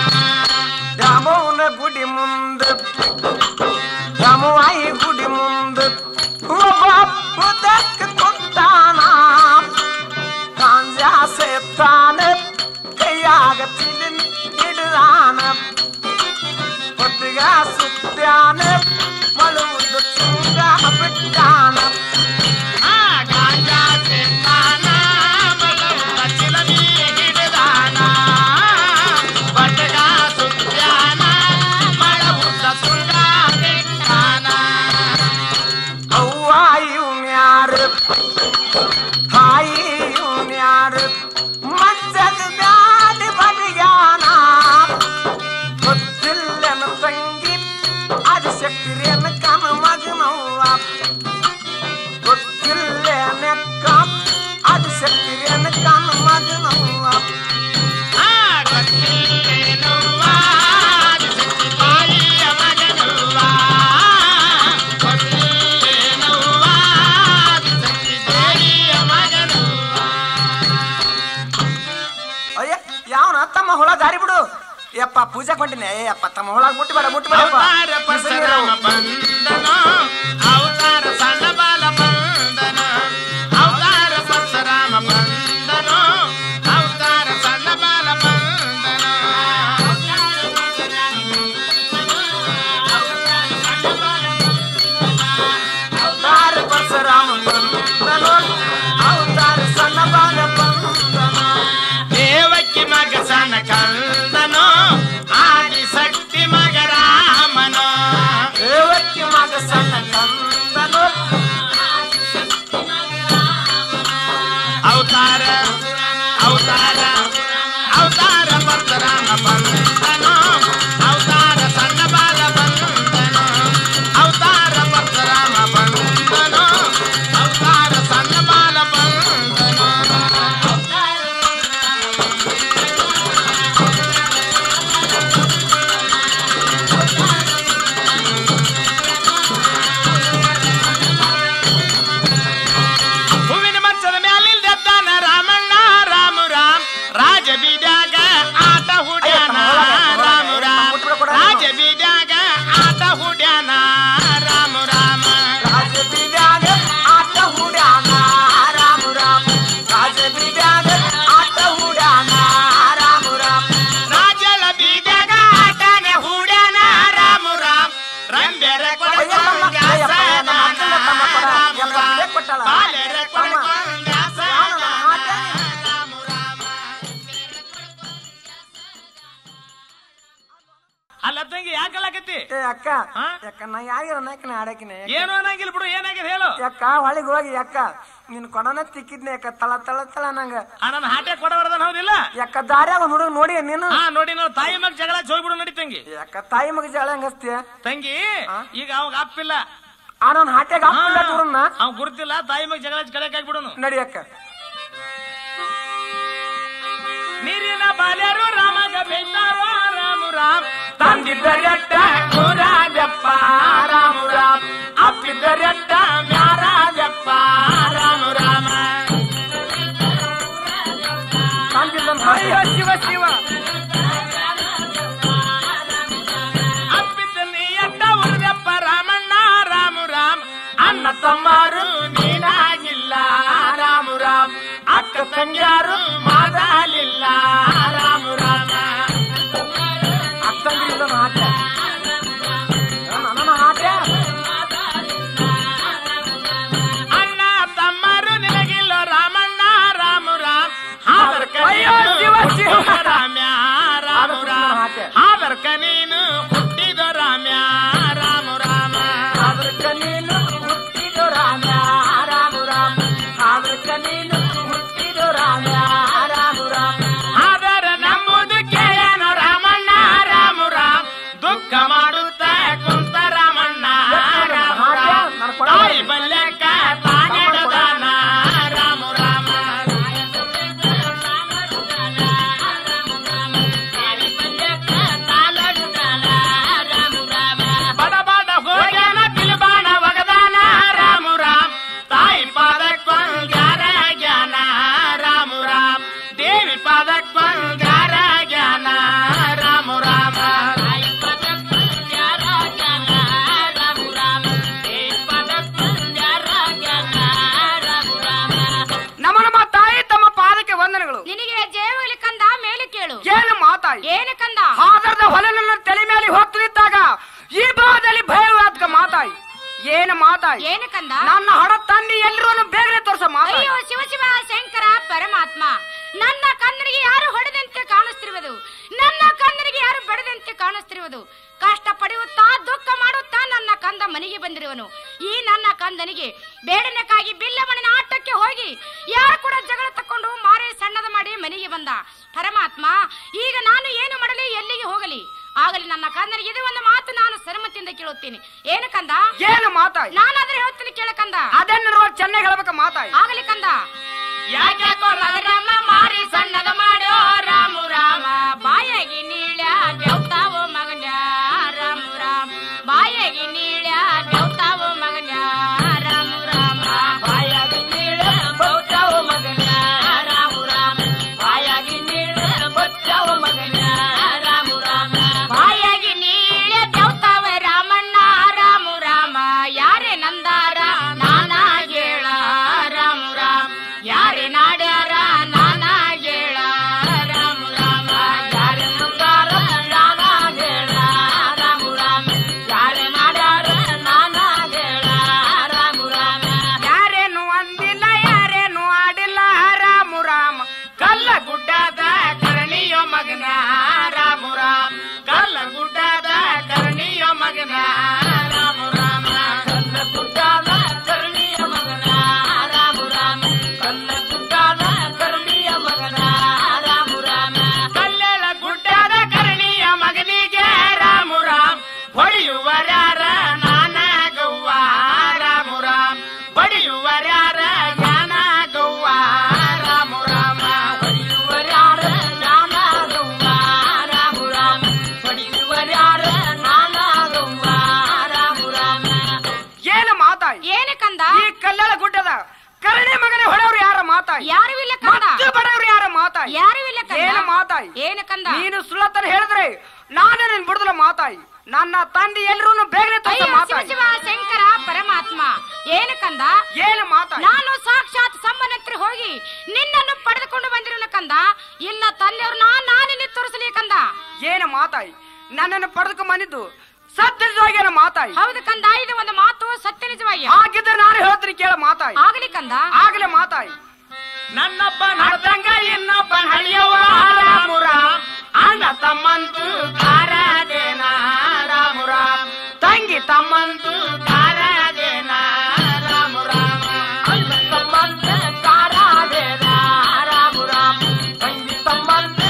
ರಾಮವನ ಗುಡಿ ಮುಂದೆ, ರಾಮವಾಯಿ ಗುಡಿ ಮುಂದೆ ಒಬ್ಬ ಸುತ್ತಾನ ಕೈಯಾಗ ತಿಲಿನ್ ಹಿಡಿದಾನ ಹೊತ್ತಿಗ ಸುತ್ತಾನ ಮಳುವುದು ಚೂಗ ಬಿಟ್ಟಾನ ಗಾಂಜಾ ತಿಂದಾನ ಮಲುವ ಚಿಲಮಿ ಹಿಡಿದಾನ ಹೊಟ್ಟಿಗ ಸುತ್ತಾನ ಮಳುವುದ ಚೂಗ ಬಿಟ್ಟಾನ ಅವ್ವ ಇವ್ನ್ಯಾರು ತಾಯಿ ಇವ್ನ್ಯಾರು ಮಂಚದ ಮ್ಯಾಲ ಬಲಿಯಾನ ಗೊತ್ತಿಲ್ಲನ ತಂಗಿ ಅದು ಶಕ್ತಿರೇನ ಕನ ಮಗನವ್ವ ಗೊತ್ತಿಲ್ಲನಕ್ಕ ಅದು ಶಕ್ತಿರೇನ ಕನ ಮಗನವ್ವ ಗೊತ್ತಿಲ್ಲೇನವ್ವ ಅದು ಶಕ್ತಿ ತಾಯಿಯ ಮಗನವ್ವ ಗೊತ್ತಿಲ್ಲೇನವ್ವ ಅದು ಶಕ್ತಿ ತಾಯಿಯ ಮಗನವ್ವ ಅಯ್ಯ ಯಾವನ ತಮ್ಮ ಹೊಳ ದಾರಿ ಬಿಡು ಯಪ್ಪ ಪೂಜೆ ಕೊಂಡಿನಿ ಅಯ್ಯಪ್ಪ ತಮ್ಮ ಹೊಳಗ್ ಮುಟ್ಟಬೇಡ ಅವತಾರ ಪರಶುರಾಮ ಬಂದನ ಅವತಾರ ಸಣ್ಣ ಬಾಲ ಬಂದನ ಅವತಾರ ಪರಶುರಾಮ ಬಂದನ ಅವತಾರ ಸಣ್ಣ ಬಾಲ ಬಂದನ ಅವತಾರ ಪರಶುರಾಮ ಬಂದನು ಅವತಾರ ಸಣ್ಣ ಬಾಲ ಬಂದನು ದೇವಕ್ಕೆ ಮಗ ಸಣ್ಣ ಕಂದನು ಆದಿ ಶಕ್ತಿ ಮಗ ರಾಮನು ದೇವಕ್ಕೆ ಮಗ ಸಣ್ಣ ಕಂದನು ಅವತಾರ ಅವತಾರ ಅವತಾರ ಪರಶುರಾಮ ಬಂದನು ಅವತಾರ ಸಣ್ಣ ಬಾಲ ಬಂದನು ಅವತಾರ ಪರಶುರಾಮ ಬಂದನು ಅವತಾರ ಸಣ್ಣ ಬಾಲ ಬಂದನು ಹೂವಿನ ಮಚ್ಚದ ಮ್ಯಾಲಿಂದೆದ್ದಾನ ರಾಮಣ್ಣ ರಾಮ ರಾಮ್ ರಾಜ ಬೀದ್ಯಾಗ ಆಟ ಹುಡ್ಯಾನ ರಾಮ ರಾಮ್ ರಾಜ ಬೀದ್ಯಾಗ ಆಟ ಹುಡ್ಯಾನ ರಾಮ ರಾಮ ರಾಜ ಬೀದ್ಯಾಗ ಆಟ ಹುಡ್ಯಾನ ರಾಮ ರಾಮ ರಾಜ ಬೀದ್ಯಾಗ ಆಟ ಹುಡ್ಯಾನ ರಾಮ ರಾಮ ರಾಜಳ ಬೀದ್ಯಾಗ ಆಟನೆ ಹುಡ್ಯಾನ ರಾಮ ರಾಮ್ ರಂಬೆರ ಕೊಡ್ಕೊಂಡ ರಾಮ ರಾಮ ಬಾಲೆರ ಕೊಡ್ಕೊಂಡ ರಾಮ ರಾಮ ಅಲ್ಲ ತಂಗಿ ಯಾಕಲಾಕತ್ತಿ ಏ ಅಕ್ಕ ಹಾ? ಯಾಕ ನಾ ಯಾರಿಗಾರ ನಾಯಕನ ಆಡಕಿನ ಏನು ಅನ್ನಂಗಿಲ್ಲ ಬಿಡು ಏನಾಗಿದೆ ಹೇಳು ಯಾಕ ಹೊಳಿಗೆ ಹೋಗಿ ಯಾಕ ನಿನ್ ಕೊಡನ ತಿಕ್ಕಿದ್ನೆ ಯಾಕ ತಳ ತಳ ತಳ ನಂಗ ನನ್ನ ಹಾಟೆ ಕೊಡಬಾರ್ದನ್ ಹೌದಿಲ್ಲ ಯಾಕ ದಾರ್ಯಾಗ ಒಂದ್ ಹುಡುಗ ನೋಡಿ ನೀನು ಹಾ ನೋಡಿ ನಾವು ತಾಯಿ ಮಗ ಜಗಳ ಹೋಗ್ಬಿಡು ನಡಿ ತಂಗಿ ಯಾಕ ತಾಯಿ ಮಗ ಜಗಳ ಹೆಂಗಸ್ತಿಯ ತಂಗಿ ಈಗ ಅವಾಗ ಅಪ್ಪಿಲ್ಲ ಆ ನನ್ ಹಾಟ್ಯಾಗ ಹಾಕಿಲ್ಲ ಹುಡುಗನ್ನ ಅವ್ ಗುರುತಿಲ್ಲ ತಾಯಿ ಮಗ ಜಗಳ ಕಡೆಕ್ ಆಗ್ಬಿಡೋನು ನಡಿ ಅಕ್ಕ ನೀರಿನ ಬಾಲ್ಯರು ರಾಮಗ ಬೇತಾರೋ ರಾಮ ರಾಮ್ ತಂದಿದ್ದರಟ್ಟ ರಾಜಪ್ಪ ರಾಮ ರಾಮ್ ಅಪ್ಪಿದ್ದರಟ್ಟ ಮ್ಯಾರಾಜಪ್ಪ ರಾಮ ರಾಮ ಶಿವ ಶಿವ ಅಪ್ಪಿದ್ದ ನೀ ಎಟ್ಟ ಉರ್ದಪ್ಪ ರಾಮಣ್ಣ ರಾಮ ರಾಮ್ ಅಣ್ಣ ತಮ್ಮಾರು ನೀನಾಗಿಲ್ಲ ರಾಮ ರಾಮ್ ಅಕ್ಕ ತಂಗ್ಯಾರು ಮಾತಾಲಿಲ್ಲ ರಾಮ ರಾಮ ಅಕ್ಕಂದ್ರಿಂದ ಹಾಟ್ಯ ನನ್ನ ಏನು ಮಾತಾಯಿ ಏನು ಕಂದ ನನ್ನ ಹಣ ತಂದಿ ಎಲ್ರೂ ಬೇಗನೆ ತೋರ್ಸ ಮಾತಾಯಿ ಅಯ್ಯೋ ಶಿವ ಶಿವ ಶಂಕರ ಪರಮಾತ್ಮ ನನ್ನ ಕಣ್ಣರಿಗೆ ಯಾರು ಹೊಡೆದಂತೆ ಕಾಣಿಸ್ತಿರುವುದು ನನ್ನ ಕಣ್ಣರಿಗೆ ಯಾರು ಬಡದಂತೆ ಕಾಣಿಸ್ತಿರುವುದು ಕಷ್ಟ ಪಡೆಯುತ್ತಾ ದುಃಖ ಮಾಡುತ್ತಾ ನನ್ನ ಕಂದ ಮನೆಗೆ ಬಂದಿರುವನು ಈ ನನ್ನ ಕಂದನಿಗೆ ಬೇಡನಕ್ಕಾಗಿ ಬಿಲ್ಲಮ್ಮನ ಆಟಕ್ಕೆ ಹೋಗಿ ಯಾರು ಕೂಡ ಜಗಳ ತಕೊಂಡು ಮಾರೆ ಸಣ್ಣದ ಮಾಡಿ ಮನೆಗೆ ಬಂದ ಪರಮಾತ್ಮ ಈಗ ನಾನು ಏನು ಮಾಡಲಿ ಎಲ್ಲಿಗೆ ಹೋಗಲಿ ಆಗಲಿ ನನ್ನ ಕಂದನಿಗೆ ಇದು ಒಂದು ಮಾತು ನಾನು ಸರಮತಿಯಿಂದ ಕೇಳುತ್ತೇನೆ ಏನು ಕಂದ ಏನು ಮಾತಾಯಿ ನಾನಾದ್ರೆ ಹೇಳ್ತೀನಿ ಕೇಳ ಕಂದ ಅದನ್ನ ಚೆನ್ನಾಗಿ ಹೇಳ್ಬೇಕ ಮಾತಾಯಿ ಆಗಲಿ ಕಂದ ಯಾಕ್ಯಾಕೋ ಮಗರಮ್ಮ ಮಾರಿ ಸಣ್ಣದ ಮಾಡೋ ರಾಮು ರಾಮ ಬಾಯಾಗಿ ನೀಳ್ಯ ಬೆವ್ತಾವೋ ಮಗನ ರಾಮು ರಾಮ ಬಾಯಾಗಿ ನೀಳ್ಯ ಬೆವ್ತಾವೋ ಮಗನ ರಾಮು ರಾಮ ಬಾಯಾಗಿ ನೀಳ್ಯ ಬೆವ್ತಾವೋ ಮಗನ ರಾಮು ರಾಮ ಬಾಯಾಗಿ ನೀಳ್ಯ ಬೆವ್ತಾವೋ ಮಗನ ರಾಮು ರಾಮ ಬಾಯಾಗಿ ನೀಳ್ಯ ಬೆವ್ತಾವ ರಾಮಣ್ಣ ರಾಮು ರಾಮ ಯಾರೇ ನಂದಾರ ನಾನಾ ಹೇಳ ರಾಮು ರಾಮ ಯಾರೇ ನಾಡ್ಯಾರ ನಾನಾ ಹೇಳ ರಾಮು ರಾಮ ಯಾರೇ ನಂದಾರ ನಾನಾ ಹೇಳ ರಾಮು ರಾಮ ಯಾರೇ ನಾಡ್ಯಾರ ನಾನಾ ಹೇಳ ರಾಮು ರಾಮ ಯಾರೇನು ಅಂದಿಲ್ಲ ಯಾರೇನು ಆಡಿಲ್ಲ ರಾಮು ರಾಮ ಕಲ್ಲ ಗುಡ್ಡದ ಕರಣಿಯೋ ಮಗನ ರಾಮು ರಾಮ ಕಲ್ಲ ಗುಡ್ಡದ ಕರಣಿಯೋ ಮಗನ ರಾಮು ರಾಮ ಕಲ್ಲ ಗುಡ್ಡದ ಕರಣಿಯ ಮಗನ ರಾಮು ರಾಮ ಕಲ್ಲ ಗುಡ್ಡದ ಕರಣಿಯ ಮಗನ ರಾಮು ರಾಮ ಕಲ್ಲೆಳ ಗುಡ್ಡದ ಕರಣಿಯ ಮಗನಿಗೆ ರಾಮು ರಾಮ ಹೊಡೆಯುವರ್ಯಾರ ನಾನ ಗವ್ವ ರಾಮು ರಾಮ ಬಡಿಯುವರ್ಯಾರ ಜ್ಞಾನ ಗವ್ವ ರಾಮು ರಾಮ ಹೊಡೆಯುವರ್ಯಾರ ಜ್ಞಾನ ಗವ್ವ ರಾಮು ರಾಮ ಹೊಡೆಯುವರ್ಯಾರ ನಾನ ಗವ್ವ ರಾಮು ರಾಮ ಏನು ಮಾತಾಯಿ ಏನು ಕಂದ ಈ ಕಲ್ಯಾಣ ಗುಡ್ಡದ ಕರಣಿ ಮಗನೇ ಹೊಡೆಯವ್ರು ಯಾರ ಮಾತಾಯಿ ಯಾರು ಇಲ್ಲ ಕಂದ ಮತ್ತೆ ಬಡವ್ರು ಯಾರ ಮಾತಾಯಿ ಯಾರು ಇಲ್ಲ ಕಂದ ಏನು ಮಾತಾಯಿ ಏನು ಕಂದ ನೀನು ಸುಳ್ಳತನ ಹೇಳಿದ್ರೆ ನಾನು ನಿನ್ ಬಿಡುದಿಲ್ಲ ಮಾತಾಯಿ ನನ್ನ ತಂದೆ ಎಲ್ರೂ ಬೇಗನೆ ತೋರ್ಸ ಅಯ್ಯೋ ಶಿವ ಮಾತಾಯಿ ಶಿವ ಶಂಕರ ಪರಮಾತ್ಮ ಏನು ಕಂದ ಏನು ಮಾತಾಯಿ ನಾನು ಸಾಕ್ಷಾತ್ ಸಂಬಂಧತ್ರ ಹೋಗಿ ನಿನ್ನನ್ನು ಪಡೆದುಕೊಂಡು ಬಂದಿರೋನ ಕಂದ ಇಲ್ಲ ತಂದೆಯವ್ರು ನಾನಿನ್ನ ತೋರಿಸಲಿ ಕಂದ ಏನು ಮಾತಾಯಿ ನನ್ನನ್ನು ಪಡೆದುಕೊಂಡ್ ಬಂದಿದ್ದು ಸತ್ಯನಿಜವಾಗಿ ಮಾತಾಯಿ ಹೌದು ಕಂದ ಇದು ಒಂದು ಮಾತು ಸತ್ಯ ನಿಜವಾಗಿ ಆಗಿದ್ರೆ ನಾನು ಹೇಳ್ತೀನಿ ಕೇಳ ಮಾತಾಯಿ ಆಗಲಿ ಕಂದ ಆಗಲೇ ಮಾತಾಯಿ ನನ್ನಪ್ಪ ನಡ್ದಂಗ ಇನ್ನೊಬ್ಬ ಹಳಿಯವ ರಾಮು ರಾಮ ಅಣ್ಣ ತಮ್ಮಂದು ಕಾರದೇನ ರಾಮು ರಾಮ ತಂಗಿ ತಮ್ಮಂದು ಕಾರದೇನ ರಾಮು ರಾಮ ಅಣ್ಣ ತಮ್ಮಂದ ಕಾರದೇನ ರಾಮು ರಾಮ ತಂಗಿ ತಮ್ಮಂದ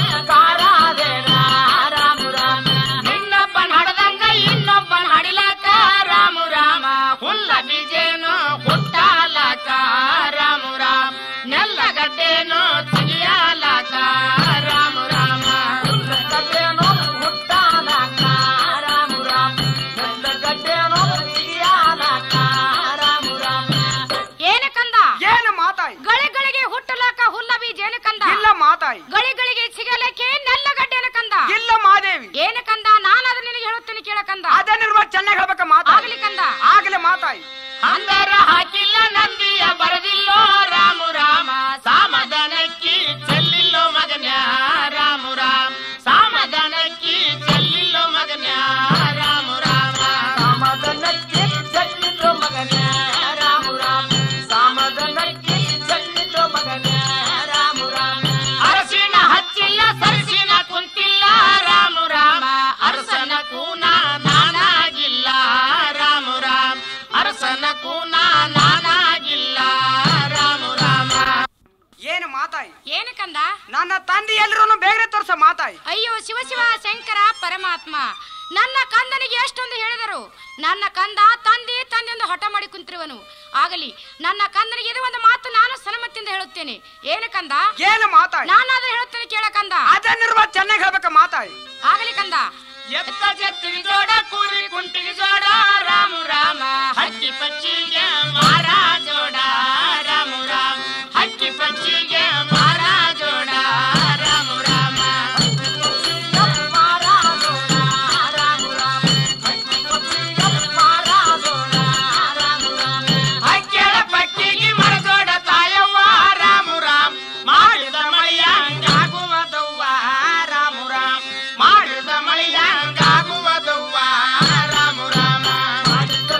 ಕಾರದೇನ ರಾಮು ರಾಮ ನಿನ್ನೊಬ್ಬ ನಡ್ದಂಗ ಇನ್ನೊಬ್ಬನ ಹಡಿಲಾಕ ರಾಮು ರಾಮ ಹುಲ್ಲ ಬೀಜೇನು ಹುಟ್ಟಾಲಕ ರಾಮು ರಾಮ ನೆಲ್ಲಗಡ್ಡೇನು ತೆಗಿಯಾಲಕ ರಾಮು ರಾಮ ನೆಲ್ಲಗಡ್ಡೇನು ಹುಟ್ಟಾಲಕ ರಾಮು ರಾಮ ನೆಲ್ಲಗಡ್ಡೇನು ತೆಗಿಯಾಲಕ ರಾಮು ರಾಮ ಏನು ಕಂದ ಏನು ಮಾತಾಯಿ ಗಳಿಗಳಿಗೆ ಹುಟ್ಟಲಾಕ ಹುಲ್ಲ ಬೀಜ ಏನು ಕಂದ ಇಲ್ಲ ಮಾತಾಯಿ ಗಳಿಗಳಿಗೆ ಸಿಗಲಕ್ಕೆ ನೆಲ್ಲಗಡ್ಡೆನ ಕಂದ ಇಲ್ಲ ಮಾದೇವಿ ಏನು ಕಂದ ನಾನಾದ್ರೂ ನಿನಗೆ ಹೇಳುತ್ತೇನೆ ಕೇಳ ಕಂದ ಅದನ್ನ ಚೆನ್ನಾಗಿ ಹೇಳ್ಬೇಕ ಮಾತಾಯಿ ಆಗಲಿ ಕಂದ ಆಗಲೇ ಮಾತಾಯಿ ಅಂದರ ಹಾಕಿಲ್ಲ ನಂದಿಯ ಬರದಿಲ್ಲೋ ರಾಮು ರಾಮ ಸಾಮದನಕ್ಕಿ ಚೆಲ್ಲಿಲ್ಲೋ ಮಗನ ರಾಮು ರಾಮ ಸಾಮದನಕ್ಕಿ ಚೆಲ್ಲಿಲ್ಲೋ ಮಗನ ರಾಮು ರಾಮ ಸಾಮದನಕ್ಕಿ ಚೆಲ್ಲಿಲ್ಲೋ ಮಗನ ರಾಮು ರಾಮ ಸಾಮದನಕ್ಕಿ ಚೆಲ್ಲಿಲ್ಲೋ ಮಗನ ರಾಮು ರಾಮ ಅರಸಿನ ಹಚ್ಚಿಲ್ಲ ಸರಸಿನ ಕುಂತಿಲ್ಲ ರಾಮು ರಾಮ ಅರಸನ ಕೂನ ನಾನಾಗಿಲ್ಲ ರಾಮು ರಾಮ ಅರಸನ ಕೂನ ನಾನಾಗಿಲ್ಲ ರಾಮು ರಾಮ ಏನು ಮಾತಾಯಿ ಏನು ಕಂದ ನನ್ನ ತಂದೆ ಎಲ್ರೂ ಬೇಗನೆ ತೋರ್ಸ ಮಾತಾಯಿ ಅಯ್ಯೋ ಶಿವ ಶಿವ ಶಂಕರ ಪರಮಾತ್ಮ ನನ್ನ ಕಂದನಿಗೆ ಎಷ್ಟೊಂದು ಹೇಳಿದರು ನನ್ನ ಕಂದ ತಂದೆಯೊಂದು ಹಠ ಮಾಡಿ ಕುಂತಿರುವನು ಆಗಲಿ ನನ್ನ ಕಂದನಿಗೆ ಇದು ಒಂದು ಮಾತು ನಾನು ಸನ್ಮತಿಯಿಂದ ಹೇಳುತ್ತೇನೆ ಏನು ಕಂದ ಏನು ಮಾತಾಯಿ ನಾನಾದ್ರೂ ಹೇಳುತ್ತೇನೆ ಕೇಳ ಕಂದ ಅದನ್ನ ಚೆನ್ನಾಗಿ ಹೇಳ್ಬೇಕ ಮಾತಾಯಿ ಆಗಲಿ ಕಂದ ಎತ್ತ ಜತ್ತಿಗೆ ಜೋಡ ಕೂರಿ ಕುಂಟಿಗೆ ಜೋಡ ರಾಮು ರಾಮ ಹಕ್ಕಿ ಪಕ್ಷಿಗೆ ಮಾರ ಜೋಡ ರಾಮು ರಾಮ ಹಕ್ಕಿ ಪಕ್ಷಿಗೆ ಮಾರ ಜೋಡ ರಾಮು ರಾಮ ಮಾರ ಜೋಡ ರಾಮು ರಾಮ ಹಕ್ಕಿ ಪಕ್ಷಿಗೆ ಮಾರ ಜೋಡ ರಾಮು ರಾಮ ಹಕ್ಕಿಯ ಪಕ್ಷಿಗೆ ಮರ ಜೋಡ ತಾಯವ್ವ ರಾಮು ರಾಮ ಮಾಡಿದ ಮಳೆಯ ಹಂಗಾಗುವುದವ್ವ ರಾಮು ರಾಮ ಮಾಡಿದ ಮಳೆಯ ಹಂಗಾಗುವುದವ್ವ ರಾಮು ರಾಮ ಮಾಡಿದ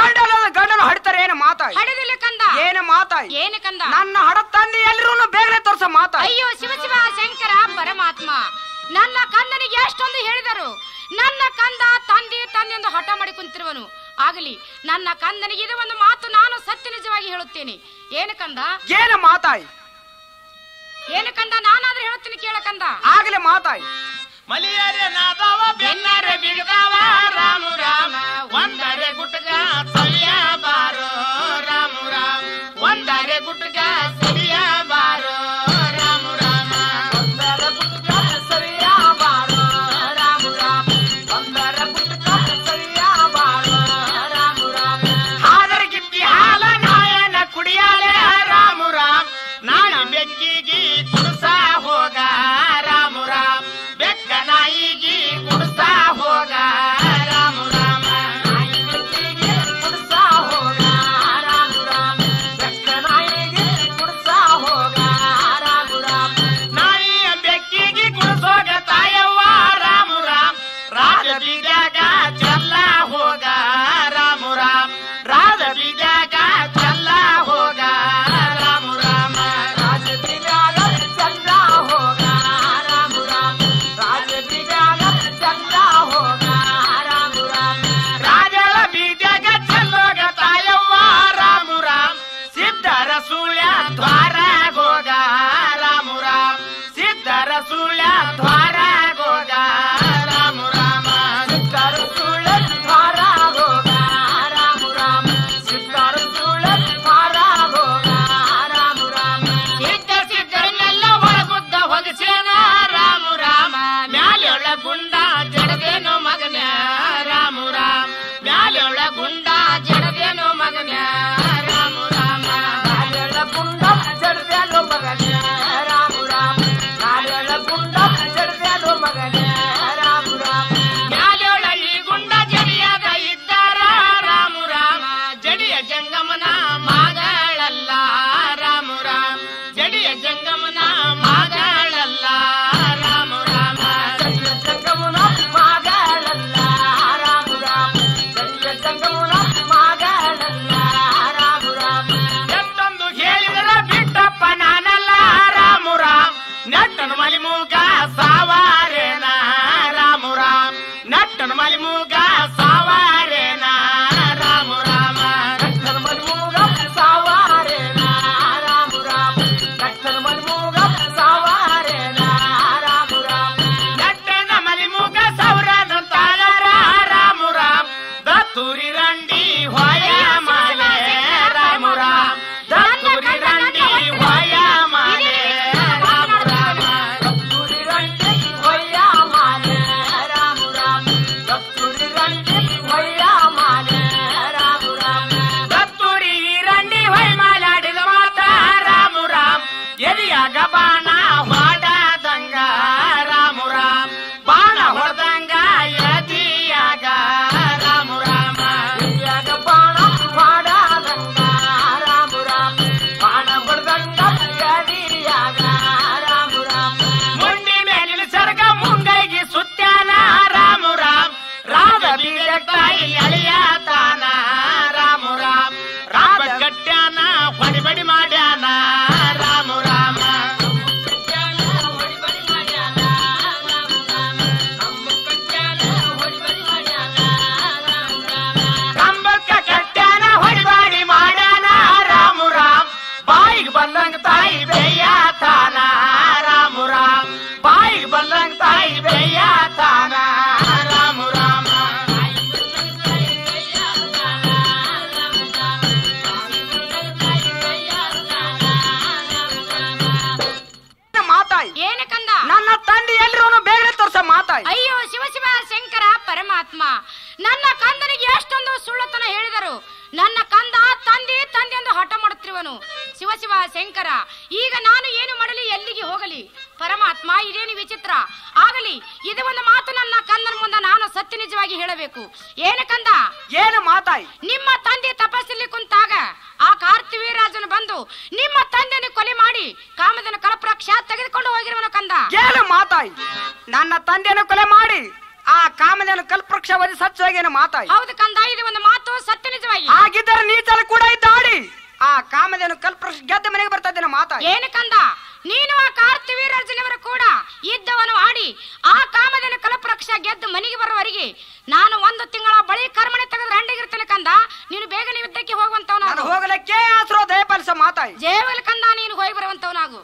ಗಂಡನ ಹಡ್ತಾರೆ ಏನು ಮಾತಾಯ್ ಹಡದಿಲ್ಲ ಕಂದ ಏನು ಮಾತಾಯ್ ಏನು ಕಂದ ನನ್ನ ಹಡ ತಂದೆ ಎಲ್ರೂ ಬೇಗನೆ ತೋರ್ಸ ಮಾತಾಯ್ ಅಯ್ಯೋ ಶಿವ ಶಿವ ಶಂಕರ ಪರಮಾತ್ಮ ನನ್ನ ಕಂದನಿಗೆ ಎಷ್ಟೊಂದು ಹೇಳಿದರು ನನ್ನ ಕಂದ ತಂದೆ ತಂದೆಂದು ಹಠ ಮಾಡಿ ಕುಂತಿರುವನು ಆಗಲಿ ನನ್ನ ಕಂದನಿಗೆ ಇದು ಒಂದು ಮಾತು ನಾನು ಸತ್ಯ ನಿಜವಾಗಿ ಹೇಳುತ್ತೇನೆ ಏನು ಕಂದ ಏನು ಮಾತಾಯ್ ಏನು ಕಂದ ನಾನಾದ್ರೂ ಹೇಳ್ತೀನಿ ಕೇಳ ಕಂದ ಆಗಲೇ ಮಾತಾಯ್ ಮಲಿಯರೆ ನಾದವ ಬೆನ್ನರೆ ಬಿಗದವ ರಾಮು ರಾಮ ಒಂದರೆ ಗುಟ್ಗ ಸರಿಯ ಬಾರೋ ರಾಮು ರಾಮ ಒಂದರೆ ಗುಟ್ಗ ಸರಿಯ ಬಾರೋ ರಾಮು ರಾಮ ಒಂದರೆ ಗುಟ್ಗ ಸರಿಯ ಬಾರೋ ರಾಮು ರಾಮ ಒಂದರೆ ಗುಟ್ಗ ಸರಿಯ ಬಾರೋ ರಾಮು ರಾಮ ಹಾದರ ಗಿತ್ತಿ ಹಾಲ ನಾಯನ ಕುಡಿಯಾಲೆ ರಾಮು ರಾಮ ನಾಳೆ ಬೆಕ್ಕಿಗೆ ಕುಡ್ಸ ಹೋಗ ರಾಮು ರಾಮ ಬೆಕ್ಕ ನಾಯಿಗೆ ಕುಡ್ಸ ಹೋಗ ರಾಮು ರಾಮ ನಾಯಿಗೆ ಕುಡ್ಸ ಹೋಗ ರಾಮು ರಾಮ ಬೆಕ್ಕ ನಾಯಿಗೆ ಕುಡ್ಸ ಹೋಗ ರಾಮು ರಾಮ ನಾಯಿಯ ಬೆಕ್ಕಿಗೆ ಕುಡ್ಸೋಗ ತಾಯವ್ವ ರಾಮು ರಾಮ ರಾಜ ಬೀಜಾಗ ಚೆಲ್ಲ ಹೋಗ ರಾಮು ರಾಮ ರಾಜ ಬೀಜಾಗ ಚೆಲ್ಲ ಹೋಗ ರಾಮು ರಾಮ ರಾಜ ಬೀಜಾಗ ಚೆಲ್ಲ ಹೋಗ ರಾಮು ರಾಮ ರಾಜ ಬೀಜಾಗ ಚೆಲ್ಲ ಹೋಗ ರಾಮು ರಾಮ ರಾಜಳ ಬೀಜಾಗ ಚೆಲ್ಲೋಗ ತಾಯವ್ವ ರಾಮು ರಾಮ ಸಿದ್ಧರ ಸುಳ್ಯ ದ್ವಾರ ಹೋಗ ರಾಮು ರಾಮ ಸಿದ್ಧರ ಸುಳ್ಯ ದ್ವಾರ ಹೋಗ ರಾಮು ರಾಮ ಸಿದ್ಧರ ಸುಳ್ಯ ದ್ವಾರ ಹೋಗ ರಾಮು ರಾಮ ಸಿದ್ಧರ ಸುಳ್ಯ ದ್ವಾರ ಹೋಗ ರಾಮು ರಾಮ ಸಿದ್ಧರನ್ನೆಲ್ಲ ಒಳಗುದ್ದ ಹೊಗಸೇನ ರಾಮು ರಾಮ ಮ್ಯಾಲೆಯೊಳ ಗುಂಡ ಜಡದೇನು ಮಗನ ರಾಮು ರಾಮ ಮ್ಯಾಲೆಯೊಳ ಗುಂಡ ಜಡದೇನು ಮಗನ ರಾಮು ರಾಮ ಮ್ಯಾಲೆಯೊಳ ಗುಂಡ ಜಡದೇನು ಮಗನ ರಾಮು ರಾಮ ಮ್ಯಾಲೆಯೊಳ ಗುಂಡ ಜಡದೇನು ಮಗನ ರಾಮು ರಾಮ ಮ್ಯಾಲೆಯೊಳ ಈ ಗುಂಡ ಜಡಿಯಾದ ಇದ್ದಾರ ರಾಮು ರಾಮ ಜಡಿಯ ಜಂಗಮನ ಮಗಳಲ್ಲ ರಾಮು ರಾಮ ಜಡಿಯ ಜಂಗಮನ ಮಗಳಲ್ಲ ರಾಮು ರಾಮ ಜಡಿಯ ಜಂಗಮನ ಮಗಳಲ್ಲ ರಾಮು ರಾಮ ಜಡಿಯ ಜಂಗಮನ ಮಗಳಲ್ಲ ರಾಮು ರಾಮ ಎಷ್ಟೊಂದು ಹೇಳಿದರ ಬಿಟ್ಟಪ್ಪ ನಾನಲ್ಲ ರಾಮು ರಾಮ ನಟ್ಟನ ಮಲಿ ಮೂಗ ಸಾವಾರೇನ ರಾಮು ರಾಮ ನಟ್ಟನ ಮಲಿ ಮೂಗ ಸಾವಾರೇನ ರಾಮು ರಾಮ ನಟ್ಟನ ಮಲಿ ಮೂಗ ಸಾವಾರೇನ ರಾಮು ರಾಮ ನಟ್ಟನ ಮಲಿ ಮೂಗ ಸಾವಾರೇನ ರಾಮು ರಾಮ ನಟ್ಟನ ಮಲಿ ಮೂಗ ಸೌರನ ತಾಳರ ರಾಮು ರಾಮ ದತ್ತೂರಿ ರಂಡಿ ಹೊಯ ಮಾಲೆ ರಾಮು ರಾಮ ದತ್ತೂರಿ ರಂಡಿ ಹೊಯ ಮಾಲೆ ರಾಮು ರಾಮ ದತ್ತೂರಿ ರಂಡಿ ಹೊಯ ಮಾಲೆ ರಾಮು ರಾಮ ದತ್ತೂರಿ ರಂಡಿ ಹೊಯ ಮಾಲೆ ರಾಮು ರಾಮ ದತ್ತೂರಿ ರಂಡಿ ಹೊಯ ಮಾಲಾಡಿದ ಮಾತ ರಾಮು ರಾಮ ಎದಿಯಾಗ ಬಾಣ ಹೊಡದಂಗ ರಾಮು ರಾಮ ಬಾಣ ಹೊಡೆದಂಗ ಎದಿಯಾಗ ರಾಮು ರಾಮ ಎದಿಯಾಗ ಬಾಣ ಹೊಡದಂಗ ರಾಮು ರಾಮ ಬಾಣ ಹೊಡೆದಂಗ ಎದಿಯಾಗ ರಾಮು ರಾಮ ಮುಂಡಿ ಮೇಲಿನ ಸರ್ಗ ಮುಂಗೈಗೆ ಸುತ್ತಾನ ರಾಮು ರಾಮ ರಾಜ ಬೀಜ ತಾಯಿ ಅಳಿಯ ತಾನ ರಾಮು ರಾಮ ರಾಮ ಕಟ್ಟ್ಯಾನ ಹೊಡಿಬಡಿ ಮಾಡ್ಯಾನ ರಾಮು ರಾಮ ಕಂಬಕ್ಕ ಕಟ್ಟ್ಯಾನ ಹೊಡಿಬಡಿ ಮಾಡ್ಯಾನ ರಾಮು ರಾಮ ಬಾಯಿಗೆ ಬಂದಂಗ ತಾಯಿ ಬೇಯ ತಾನ ರಾಮು ರಾಮ ಬಾಯಿಗೆ ಬಂದಂಗ ತಾಯಿ ಬೇಯ ತಾನ ರಾಮು ರಾಮ ಮಾತಾಯ್ ಏನು ಕಂದ ನನ್ನ ತಂದೆ ಎಲ್ರೂ ಬೇಗನೆ ತೋರ್ಸ ಮಾತಾಯ್ ಅಯ್ಯೋ ಶಿವ ಶಿವ ಶಂಕರ ಪರಮಾತ್ಮ ನನ್ನ ಕಂದನಿಗೆ ಎಷ್ಟೊಂದು ಸುಳ್ಳತನ ಹೇಳಿದರು ನನ್ನ ಕಂದ ತಂದೆ ತಂದೆ ಎಂದು ಹಠ ಮಾಡುತ್ತಿರುವನು ಶಿವ ಶಿವ ಶಂಕರ ಈಗ ನಾನು ಏನು ಮಾಡಲಿ ಎಲ್ಲಿಗೆ ಹೋಗಲಿ ಪರಮಾತ್ಮ ಇದೇನು ವಿಚಿತ್ರ ಆಗಲಿ ಇದು ಒಂದು ಮಾತು ನನ್ನ ಕಂದನ ಮುಂದೆ ನಾನು ಸತ್ಯ ನಿಜವಾಗಿ ಹೇಳಬೇಕು ಏನು ಕಂದ ಏನು ಮಾತಾಯ್ ನಿಮ್ಮ ತಂದೆ ತಪಸ್ಸಲ್ಲಿ ಕುಂತಾಗ ಆ ಕಾರ್ತಿವೀರಾಜನು ಬಂದು ನಿಮ್ಮ ತಂದೆಯನ್ನು ಕೊಲೆ ಮಾಡಿ ಕಾಮದನ ಕಲಪ್ರಾಕ್ಷ ತೆಗೆದುಕೊಂಡು ಹೋಗಿರುವನು ಕಂದ ಏನು ಮಾತಾಯ್ ನನ್ನ ತಂದೆಯನ್ನು ಕೊಲೆ ಮಾಡಿ ಆ ಕಾಮದೇನು ಕಲ್ಪವೃಕ್ಷ ವಧಿ ಸಚ್ಚೋಗೇನು ಮಾತಾಯ್ ಹೌದು ಕಂದ ಇದು ಒಂದು ಮಾತು ಸತ್ಯ ನಿಜವಾಗಿ. ಹಾಗಿದ್ದರೆ ನೀಚಲು ಕೂಡ ಇದ್ದಾಡಿ ಆ ಕಾಮಧೇನು ಕಲ್ಪವೃಕ್ಷ ಗೆದ್ದ ಮನೆಗೆ ಬರ್ತಾ ಇದ್ದೇನೆ ಮಾತಾ. ಏನು ಕಂದ, ನೀನು ಆ ಕಾರ್ತಿವೀರ್ಯಾರ್ಜುನವರು ಕೂಡ ಯುದ್ಧವನ್ನು ಆಡಿ ಆ ಕಾಮಧೇನು ಕಲ್ಪವೃಕ್ಷ ಗೆದ್ದು ಮನೆಗೆ ಬರುವವರೆಗೆ ನಾನು 1 ತಿಂಗಳ ಬಳಿ ಕರ್ಮಣೆ ತೆಗೆದ್ರೆ ಹಂಡಿಗಿರ್ತೇನೆ ಕಂದ. ನೀನು ಬೇಗನೆ ಯುದ್ಧಕ್ಕೆ ಹೋಗುವಂತವನಾಗು. ನಾನು ಹೋಗಲಿಕ್ಕೆ ಆಸರೋ ದಯಪಾಲಿಸ ಮಾತಾಯಿ. ಜೇವಲ್ ಕಂದ, ನೀನು ಹೋಗಿ ಬರುವಂತವನಾಗು.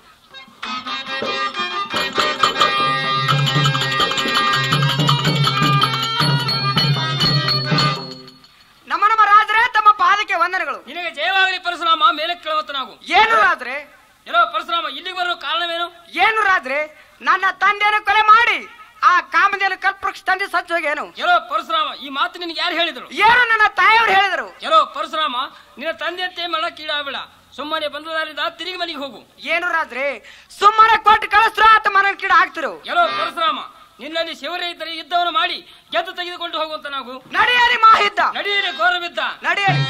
ನಮ್ಮ ರಾಜರೇ ತಮ್ಮ ಪಾದಕ್ಕೆ ವಂದನೆಗಳು. ನಿನಗೆ ಜಯವಾಗಲಿ ಪರಶುರಾಮ. ಮೇಲೆ ಕೇಳುವಂತನಾಗು. ಏನು ರಾಜ್ರೆ? ಎಲ್ಲೋ ಪರಶುರಾಮ, ಇಲ್ಲಿಗೆ ಬರೋ ಕಾರಣವೇನು? ಏನು ರಾಜ್ರೆ? ನನ್ನ ತಂದೆಯನ್ನು ಕೊಲೆ ಮಾಡಿ ಆ ಕಾಮಧೇನು ಕಲ್ಪವೃಕ್ಷ ತಂದೆ ಸತ್ತು ಹೋಗೇನು? ಎಲ್ಲೋ ಪರಶುರಾಮ, ಈ ಮಾತು ನಿನಗೆ ಯಾರು ಹೇಳಿದ್ರು? ಏನು ನನ್ನ ತಾಯಿಯವರು ಹೇಳಿದರು. ಎಲ್ಲೋ ಪರಶುರಾಮ, ನಿನ್ನ ತಂದೆಯಂತೆ ಮರಣಕ್ಕೀಡಾಗಬೇಡ. ಸುಮ್ಮನೆ ಬಂದದಾರಿಂದ ತಿರುಗಿ ಮನೆಗೆ ಹೋಗು. ಏನು ರಾಜ್ರೆ? ಸುಮ್ಮನೆ ಕೊಟ್ಟು ಕಳಿಸ್ರು ಆತ ಮನ ಕೀಡ ಹಾಕ್ತಿರು. ಎಲ್ಲೋ ಪರಶುರಾಮ, ನಿನ್ನಲ್ಲಿ ಶಿವರೇ ಇದ್ದರೆ ಯುದ್ಧವನ್ನು ಮಾಡಿ ಗೆದ್ದು ತೆಗೆದುಕೊಂಡು ಹೋಗುವಂತ ನಾವು. ನಡೆಯಲಿ ಮಾಹಿದ್ದ, ನಡೆಯಲಿ ಘೋರವಿದ್ದ, ನಡೆಯಲಿ.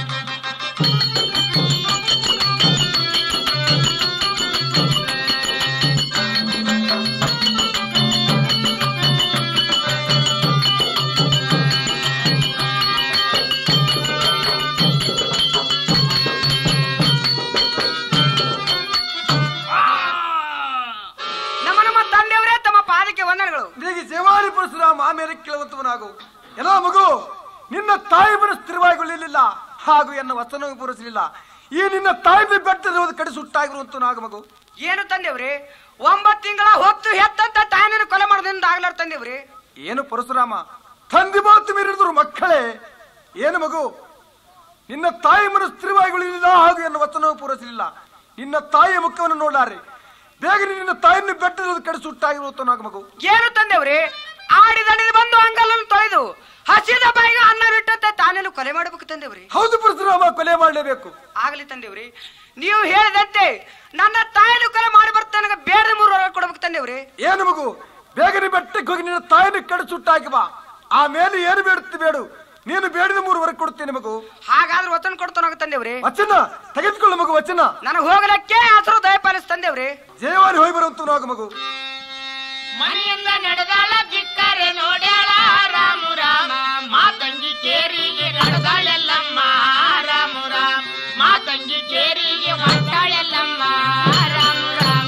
ನಮ್ಮ ತಂದೆಯವರೇ ತಮ್ಮ ಪಾದಕ್ಕೆ ವಂದನೆಗಳು. ನಿನಗೆ ಜೇವಾರಿ ಪರಶುರಾಮ ಆಮೇಲೆ ಕೇಳುವಂತವನಾಗು. ಎಲ್ಲೋ ಮಗು, ನಿನ್ನ ತಾಯಿ ಮನ ಸ್ಥಿರವಾಗಿರಲಿಲ್ಲ, ಹಾಗೂ ಎನ್ನ ವಚನವೂ ಪೂರೈಸಲಿಲ್ಲ. ಈ ನಿನ್ನ ತಾಯಿ ಬೆಟ್ಟದ ಕಡೆ ಸುಟ್ಟಾಗಿರುವಂತವನಾಗು ಮಗು. ಏನು ತಂದೆವ್ರಿ? 9 ತಿಂಗಳ ಹೊತ್ತು ಹೆತ್ತಂತ ತಾಯಿನ ಕೊಲೆ ಮಾಡೋದ್ರಿಂದ ಆಗ್ಲಾರ ತಂದೆವ್ರಿ. ಏನು ಪರಶುರಾಮ, ತಂದೆ ಮಾತು ಮೀರಿದ್ರು ಮಕ್ಕಳೇ. ಏನು ಮಗು, ನಿನ್ನ ತಾಯಿ ಮನ ಸ್ಥಿರವಾಗಿರಲಿಲ್ಲ, ಹಾಗೂ ಎನ್ನ ವಚನವೂ ಪೂರೈಸಲಿಲ್ಲ. ನಿನ್ನ ತಾಯಿಯ ಮುಖವನ್ನು ನೋಡಾರೆ ಬೇಗನೆ ನಿನ್ನ ತಾಯಿಯನ್ನು ಬೆಟ್ಟದ ಕಡೆ ಸುಟ್ಟಾಗಿರುವಂತವನಾಗು ಮಗು. ಏನು ತಂದೆವ್ರಿ? ಆಡಿದಡಿದು ಬಂದು ಅಂಗಲನ್ನು ತೊಳೆದು ಹಸಿದ ಬಾಯಿಗೆ ಅನ್ನ ಬಿಟ್ಟಂತೆ ತಾನೇನು ಕೊಲೆ ಮಾಡಬೇಕು ತಂದೆವ್ರಿ. ಹೌದು ಪರಶುರಾಮ, ಕೊಲೆ ಮಾಡಲೇಬೇಕು. ಆಗ್ಲಿ ತಂದೆವ್ರಿ, ನೀವು ಹೇಳಿದಂತೆ ನನ್ನ ತಾಯಿಯನ್ನು ಕೊಲೆ ಮಾಡಿ ಬರ್ತಾನೆ ಬೇಡ 3 ವರ್ಷ ಕೊಡ್ಬೇಕು ತಂದೆವ್ರಿ. ಏನು ಮಗು, ಬೇಗನೆ ಬೆಟ್ಟಕ್ಕೆ ಹೋಗಿ ನಿನ್ನ ತಾಯಿನ ಕಡೆ ಸುಟ್ಟಾಕಿ ಬಾ. ಆಮೇಲೆ ಏನು ಬೇಡುತ್ತೆ ಬೇಡು, ನೀನು ಬೇಡಿದ 3 ವರ್ಷ ಕೊಡ್ತೇನೆ ಮಗು. ಹಾಗಾದ್ರೆ ವಚನ ಕೊಡ್ತಾನ ತಂದೆವ್ರಿ. ವಚನ ತೆಗೆದುಕೊಳ್ಳು ಮಗು, ವಚನ. ನನಗೆ ಹೋಗಲಿಕ್ಕೆ ಹಸಿರು ದಯಪಾಲಿಸ್ ತಂದೆವ್ರಿ. ಜಯವಾರಿ ಹೋಗಿ ಬರುವಂತವನಾಗು ಮಗು. ಮನೆಯಿಂದ ನಡೆದಾಳ ಬಿಕ್ಕರೆ ನೋಡ್ಯಾಳ ರಾಮು ರಾಮ, ಮಾತಂಗಿ ಕೇರಿಗೆ ನಡೆದಾಳೆಲ್ಲಮ್ಮ ರಾಮು ರಾಮ, ಮಾತಂಗಿ ಕೇರಿಗೆ ಹೊರಟಾಳೆಲ್ಲಮ್ಮ ರಾಮು ರಾಮ,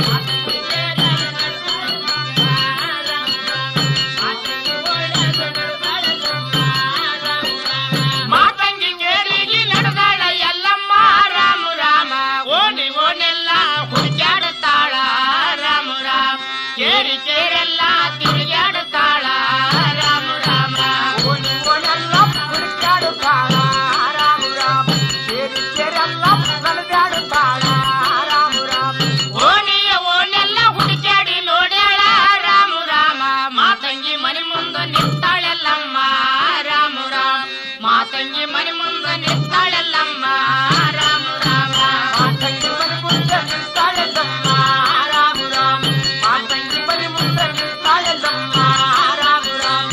ಮಾತಂಗಿ ಕೇರಿಗೆ ನಡೆದಾಳ ಎಲ್ಲಮ್ಮ ರಾಮು ರಾಮ, ಓಣಿ ಓಣೆಲ್ಲ ಹುಡುಕ್ಯಾಡುತ್ತಾಳ ರಾಮು ರಾಮ, ಕೇರಿ ಕೇರೆಲ್ಲ ತಿರುಗಾಡುತ್ತಾಳ ರಾಮು ರಾಮ, ಓಣಿ ಓಣೆಲ್ಲ ಹುಡುಕ್ಯಾಡುತ್ತಾಳ ರಾಮು ರಾಮ, ಕೇರಿ ಕೇರೆಲ್ಲ ನಡೆದಾಡುತ್ತಾಳ ರಾಮು ರಾಮ, ಓಣಿಯ ಓಣೆಲ್ಲ ಹುಡುಕ್ಯಾಡಿ ನೋಡ್ಯಾಳ ರಾಮು ರಾಮ, ಮಾತಂಗಿ ಮನೆ ಮುಂದೆ ನಿಂತಾಳೆಲ್ಲಮ್ಮ ರಾಮು ರಾಮ, ಮಾತಂಗಿ ಮನೆ ಮುಂದೆ ನಿಂತಾಳೆಲ್ಲಮ್ಮ ರಾಮು ರಾಮ, ಮಾತಂಗಿ ಮನೆ ಮುಂದೆ ನಿಂತಾಳೆಲ್ಲಮ್ಮ ರಾಮು ರಾಮ, ಮಾತಂಗಿ ಮನೆ ಮುಂದೆ ನಿಂತಾಳೆಲ್ಲಮ್ಮ ರಾಮು ರಾಮ.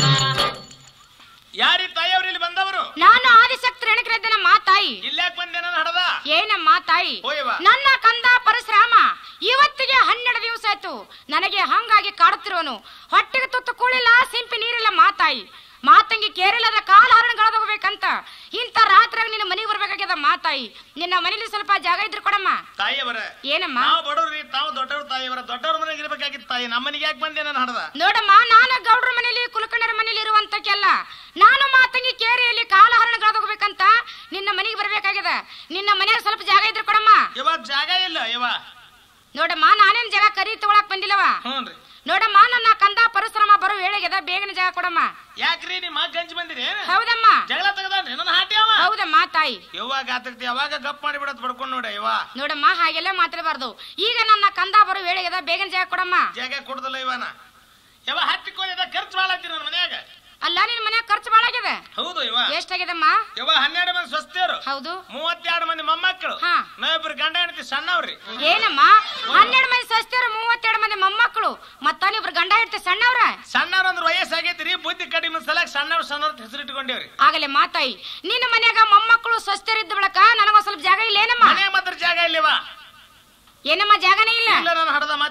ಯಾರಿ ತಾಯಿಯವ್ರು ಇಲ್ಲಿ ಬಂದವರು? ನಾನು ಆದಿಶಕ್ತಿ ರೇಣುಕರಿದ್ದೇನೆ ಮಾತಾಯಿ. ಇಲ್ಲಾಕ್ ಬಂದೆ ನನ್ನ ಹಡದ? ಏನಮ್ಮ ತಾಯಿ? ಹೋಯವ್ವ. ನನ್ನ ಕಂದ ಪರಶುರಾಮ ಇವತ್ತಿಗೆ 12 ದಿವಸ ಆಯ್ತು ನನಗೆ ಹಂಗಾಗಿ ಕಾಡುತ್ತಿರೋನು. ಹೊಟ್ಟೆಗೆ ತುತ್ತು ಕೂಳಿಲ್ಲ, ಸಿಂಪಿ ನೀರಿಲ್ಲ ಮಾತಾಯಿ. ಮಾತಂಗಿ ಕೇರಿಲ್ಲದ ಕಾಲ ಹರಣಗಳದೋಗ್ಬೇಕಂತ ಇಂಥ ರಾತ್ರಿಯಾಗ ನಿನ್ನ ಮನೆಗೆ ಬರ್ಬೇಕಾಗ್ಯದ ಮಾತಾಯಿ. ನಿನ್ನ ಮನೇಲಿ ಸ್ವಲ್ಪ ಜಾಗ ಇದ್ರು ಕೊಡಮ್ಮ. ತಾಯಿಯವರ ಏನಮ್ಮ? ನಾವು ಬಡವ್ರಿ, ತಾವು ದೊಡ್ಡವ್ರ. ತಾಯಿಯವರ ದೊಡ್ಡವ್ರ ಮನೆಗೆ ಇರ್ಬೇಕಾಗಿತ್ತು ತಾಯಿ, ನಮ್ಮ ಮನೆಗೆ ಯಾಕೆ ಬಂದೆ ನನ್ನ ಹಡದ? ನೋಡಮ್ಮ, ನಾನು ಗೌಡ್ರ ಮನೇಲಿ ಕುಲಕರ್ಣರ ಮನೇಲಿ ಇರುವಂತಕ್ಕೆಲ್ಲ ನಾನು ಮಾತಂಗಿ ಕೇರಿಯಲ್ಲಿ ಕಾಲ ಹರಣಗಳದೋಗ್ಬೇಕಂತ ನಿನ್ನ ಮನೆಗೆ ಬರ್ಬೇಕಾಗ್ಯದ. ನಿನ್ನ ಮನೆಯಾಗ ಸ್ವಲ್ಪ ಜಾಗ ಇದ್ರು ಕೊಡಮ್ಮ. ಇವಾಗ ಜಾಗ ಇಲ್ಲ ಯವ್ವ. ನೋಡಮ್ಮ, ನಾನೇನ್ ಜಾಗ ಕರಿ ತಗೊಳಕ್ ಬಂದಿಲ್ಲವ. ಹ್ಞೂನ್ರಿ. ನೋಡಮ್ಮ, ನನ್ನ ಕಂದ ಪರಶುರಾಮ ಬರೋ ವೇಳೆಗೆದ, ಬೇಗನೆ ಜಾಗ ಕೊಡಮ್ಮ. ಯಾಕ್ರಿ ನಿಮ್ಮ ಗಂಜಿ ಬಂದಿರಿ? ಹೌದಮ್ಮ. ಜಗಳ ತೆಗದಾನ್ರಿ ನನ್ನ ಹಾಟಿ ಅವ? ಹೌದಮ್ಮ ತಾಯಿ. ಯವ್ವಾಗ ಆತಕ್ತಿ ಯಾವಾಗ ಗಪ್ ಮಾಡಿ ಬಿಡತ್ ಬಡ್ಕೊಂಡ್ ನೋಡ ಯವ್ವ. ನೋಡಮ್ಮ, ಹಾಗೆಲ್ಲ ಮಾತಾಡಬಾರ್ದು. ಈಗ ನನ್ನ ಕಂದ ಬರೋ ವೇಳೆಗೆದ, ಬೇಗನೆ ಜಾಗ ಕೊಡಮ್ಮ. ಜಾಗ ಕೊಡುದಿಲ್ಲ ಇವನ. ಯವ್ವ ಹತ್ತಿಕೋದ ಖರ್ಚು ಭಾಳ ಆಗ್ತೀರಿ ನನ್ನ ಮನ್ಯಾಗ. ಅಲ್ಲ, ನಿನ್ ಮನ್ಯಾಗ ಖರ್ಚು ಬಾಳ ಆಗಿದೆ. ಹೌದು ಯವ್ವ. ಎಷ್ಟಾಗ್ಯದಮ್ಮ? ಯವ್ವ 12 ಮಂದಿ ಸ್ವಸ್ಥರು. ಹೌದು. 32 ಮಂದಿ ಮೊಮ್ಮಕ್ಕಳು. ಹಾ. ನಾವಿಬ್ರು ಗಂಡ ಹೆಂಡತಿ ಸಣ್ಣವ್ರಿ. ಏನಮ್ಮ, 12 ಮಂದಿ ಸಸ್ತಿಯರು, 32 ಮಂದಿ ಮೊಮ್ಮಕ್ಕಳು, ಮತ್ತ ನೀವ್ರು ಗಂಡ ಇರ್ತಿ ಸಣ್ಣವ್ರ? ಸಣ್ಣವ್ರ ಅಂದ್ರ ವಯಸ್ಸಾಗೈತ್ರಿ, ಬುದ್ಧಿ ಕಡಿಮೆ ಸಲಕ್ ಸಣ್ಣವ್ರ ಹೆಸರು ಇಟ್ಕೊಂಡೇವ್ರಿ. ಆಗಲೇ ಮಾತಾಯಿ, ನಿನ್ನ ಮನ್ಯಾಗ ಮೊಮ್ಮಕ್ಕಳು ಸ್ವಸ್ಥರಿದ್ದ ಬಳಕ ನನಗೊಂದ್ ಸ್ವಲ್ಪ ಜಾಗ ಇಲ್ಲ ಏನಮ್ಮ? ಮನೆ ಮಾತ್ರ ಜಾಗ ಇಲ್ಲವ. ಏನಮ್ಮ ಜಾಗನೇ ಇಲ್ಲ? ಇಲ್ಲ ನನ್ನ ಹಡದ ಮತ್ತೆ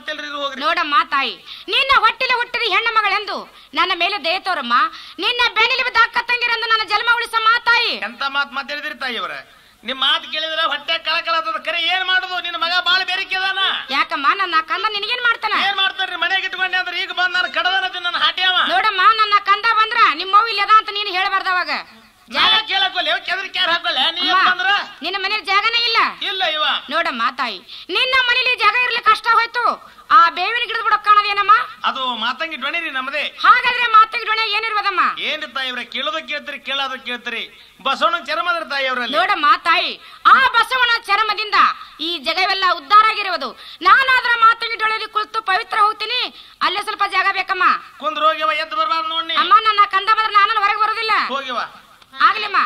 ಮಾತೆಲ್ರಿ ಹೋಗ್ರಿ. ನೋಡಮ್ಮ ತಾಯಿ, ನಿನ್ನ ಹೊಟ್ಟಿಲೆ ಹುಟ್ಟಿದ ಹೆಣ್ಣು ಮಗಳೆಂದು ನನ್ನ ಮೇಲೆ ದಯ ತೋರಮ್ಮ. ನಿನ್ನ ಬೆನ್ನಿಲಿ ಬಿದ್ದ ಅಕ್ಕ ತಂಗಿರೆಂದು ನನ್ನ ಜನ್ಮ ಉಳಿಸಮ್ಮ ತಾಯಿ. ಎಂತ ಮಾತು ಮಾತಾಡಿದ್ರಿ ತಾಯಿ ಅವರ? ನಿಮ್ ಮಾತು ಕೇಳಿದ್ರೆ ಹೊಟ್ಟೆ ಕಳಕಳದ ಕರೆ ಏನ್ ಮಾಡುದು? ನಿನ್ನ ಮಗ ಬಾಳ ಬೇರಿಕೆ ಅದಾನ. ಯಾಕಮ್ಮ ನನ್ನ ಕಂದ ನಿನಗೇನ್ ಮಾಡ್ತಾನ? ಏನ್ ಮಾಡ್ತಾರ್ರಿ? ಮನೆಗೆ ಇಟ್ಕೊಂಡೆ ಅಂದ್ರೆ ಈಗ ಬಂದ್ ನಾನು ಕಡದನ ನನ್ನ ಹಾಟ್ಯಾವ. ನೋಡಮ್ಮ, ನನ್ನ ಕಂದ ಬಂದ್ರ ನಿಮ್ಮವ್ ಇಲ್ಲದ ಅಂತ ನೀನು ಹೇಳಬಾರ್ದ. ಅವಾಗ ಜಾಗ ಕೇಳಕ್ಕೊಲ್ಲ, ಕೆದರಿ ಕ್ಯಾರ ಹಾಕೊಳ್ಳ. ನೀ ಬಂದ್ರ ನಿನ್ನ ಮನೇಲಿ ಜಾಗನೇ ಇಲ್ಲ. ಇಲ್ಲ ಇವ. ನೋಡಮ್ಮ ತಾಯಿ, ನಿನ್ನ ಮನೇಲಿ ಜಾಗ ಇರ್ಲಿಕ್ಕೆ ಕಷ್ಟ ಹೋಯ್ತು. ಆ ಬೇವಿನ ಗಿಡದ ಬಿಡೋ ಕಾಣದೇನಮ್ಮ? ಅದು ಮಾತಂಗಿ ಡ್ವಣಿರಿ ನಮ್ಮದೇ. ಹಾಗಾದ್ರೆ ಮಾತಿಗೆ ಡ್ವಣೆ ಏನಿರ್ಬೋದಮ್ಮ? ಏನ್ರಿ ತಾಯಿ ಅವ್ರ? ಕೇಳೋದ ಕೇಳ್ತೀರಿ, ಕೇಳೋದ ಕೇಳ್ತೀರಿ. ಬಸವಣ್ಣ ಚರ್ಮದ್ರ ತಾಯಿ ಅವರಲ್ಲಿ. ನೋಡಮ್ಮ ತಾಯಿ, ಆ ಬಸವನ ಚರ್ಮದಿಂದ ಈ ಜಗವೆಲ್ಲ ಉದ್ಧಾರ ಆಗಿರುವುದು. ನಾನಾದ್ರ ಮಾತಂಗಿ ಡ್ವಳೆಯಲ್ಲಿ ಕುಳಿತು ಪವಿತ್ರ ಹೋಗ್ತೀನಿ. ಅಲ್ಲೇ ಸ್ವಲ್ಪ ಜಾಗ ಬೇಕಮ್ಮ. ಕುಂದ್ರ ಹೋಗ್ಯವ, ಎದ್ದು ಬರ್ಬಾರ್ದು ನೋಡಿ. ಅಮ್ಮ, ನನ್ನ ಕಂದ ಬಂದ್ರೆ ನಾನು ಹೊರಗೆ ಬರೋದಿಲ್ಲ. ಹೋಗ್ಯವ. ಆಗ್ಲಿಮ್ಮ.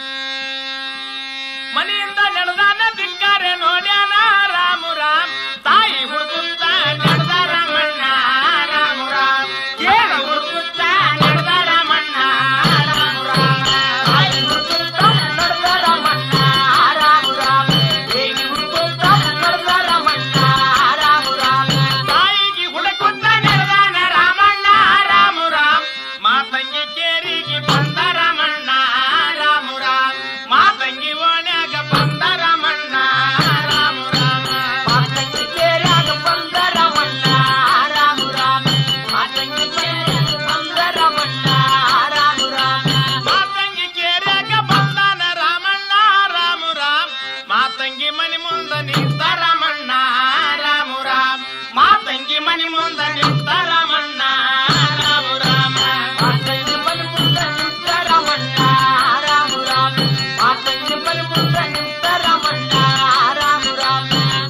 ಮನೆಯಿಂದ ನಡೆದಾನ ದಿಕ್ಕಾರೆ ನೋಡ್ಯಾನ ರಾಮು ರಾಮ್. ತಾಯಿ ಹುಡುಗುತ್ತ ನಡೆದ ರಾಮಣ್ಣ ರಾಮು ರಾಮ್. ಕೇಳ ಹುಡುಗುತ್ತ ನಡೆದ ರಾಮಣ್ಣ ರಾಮು ರಾಮ್. ತಾಯಿ ಹುಡುಗುತ್ತ ನಡೆದ ರಾಮಣ್ಣ ರಾಮು ರಾಮ್. ಹೇಗೆ ಹುಡುಗುತ್ತ ನಡೆದ ರಾಮಣ್ಣ ರಾಮು ರಾಮ್. ತಾಯಿಗೆ ಹುಡುಗುತ್ತ ನಡೆದಾನ ರಾಮಣ್ಣ ರಾಮು ರಾಮ್. ಮಾತಂಗಿ ಕೇರಿಗೆ ಬಂದ ರಾಮಣ್ಣ ರಾಮು ರಾಮ್. ಮಾತಂಗಿ ಓಣ್ಯಾಗ ಬಂದ ರಾಮಣ್ಣ ರಾಮು ರಾಮ. ಮಾತಂಗಿ ಕೇರ್ಯಾಗ ಬಂದ ರಾಮಣ್ಣ ರಾಮು ರಾಮ. ಮಾತಂಗಿ ಕೇರ್ಯಾಗ ಬಂದ ರಾಮಣ್ಣ ರಾಮು ರಾಮ. ಮಾತಂಗಿ ಕೇರ್ಯಾಗ ಬಂದಾನ ರಾಮಣ್ಣ ರಾಮು ರಾಮ್. ಮಾತಂಗಿ ಮನಿ ಮುಂದ ನಿಂತ ರಾಮಣ್ಣ ರಾಮು ರಾಮ್. ಮಾತಂಗಿ ಮನಿ ಮುಂದ ನಿಂತ ರಾಮಣ್ಣ ರಾಮು ರಾಮ. ಮಾತಂಗಿ ಮನಿ ಮುಂದ ನಿಂತ ರಾಮಣ್ಣ ರಾಮು ರಾಮ. ಮಾತಂಗಿ ಮನಿ ಮುಂದ ನಿಂತ ರಾಮಣ್ಣ ರಾಮು ರಾಮ.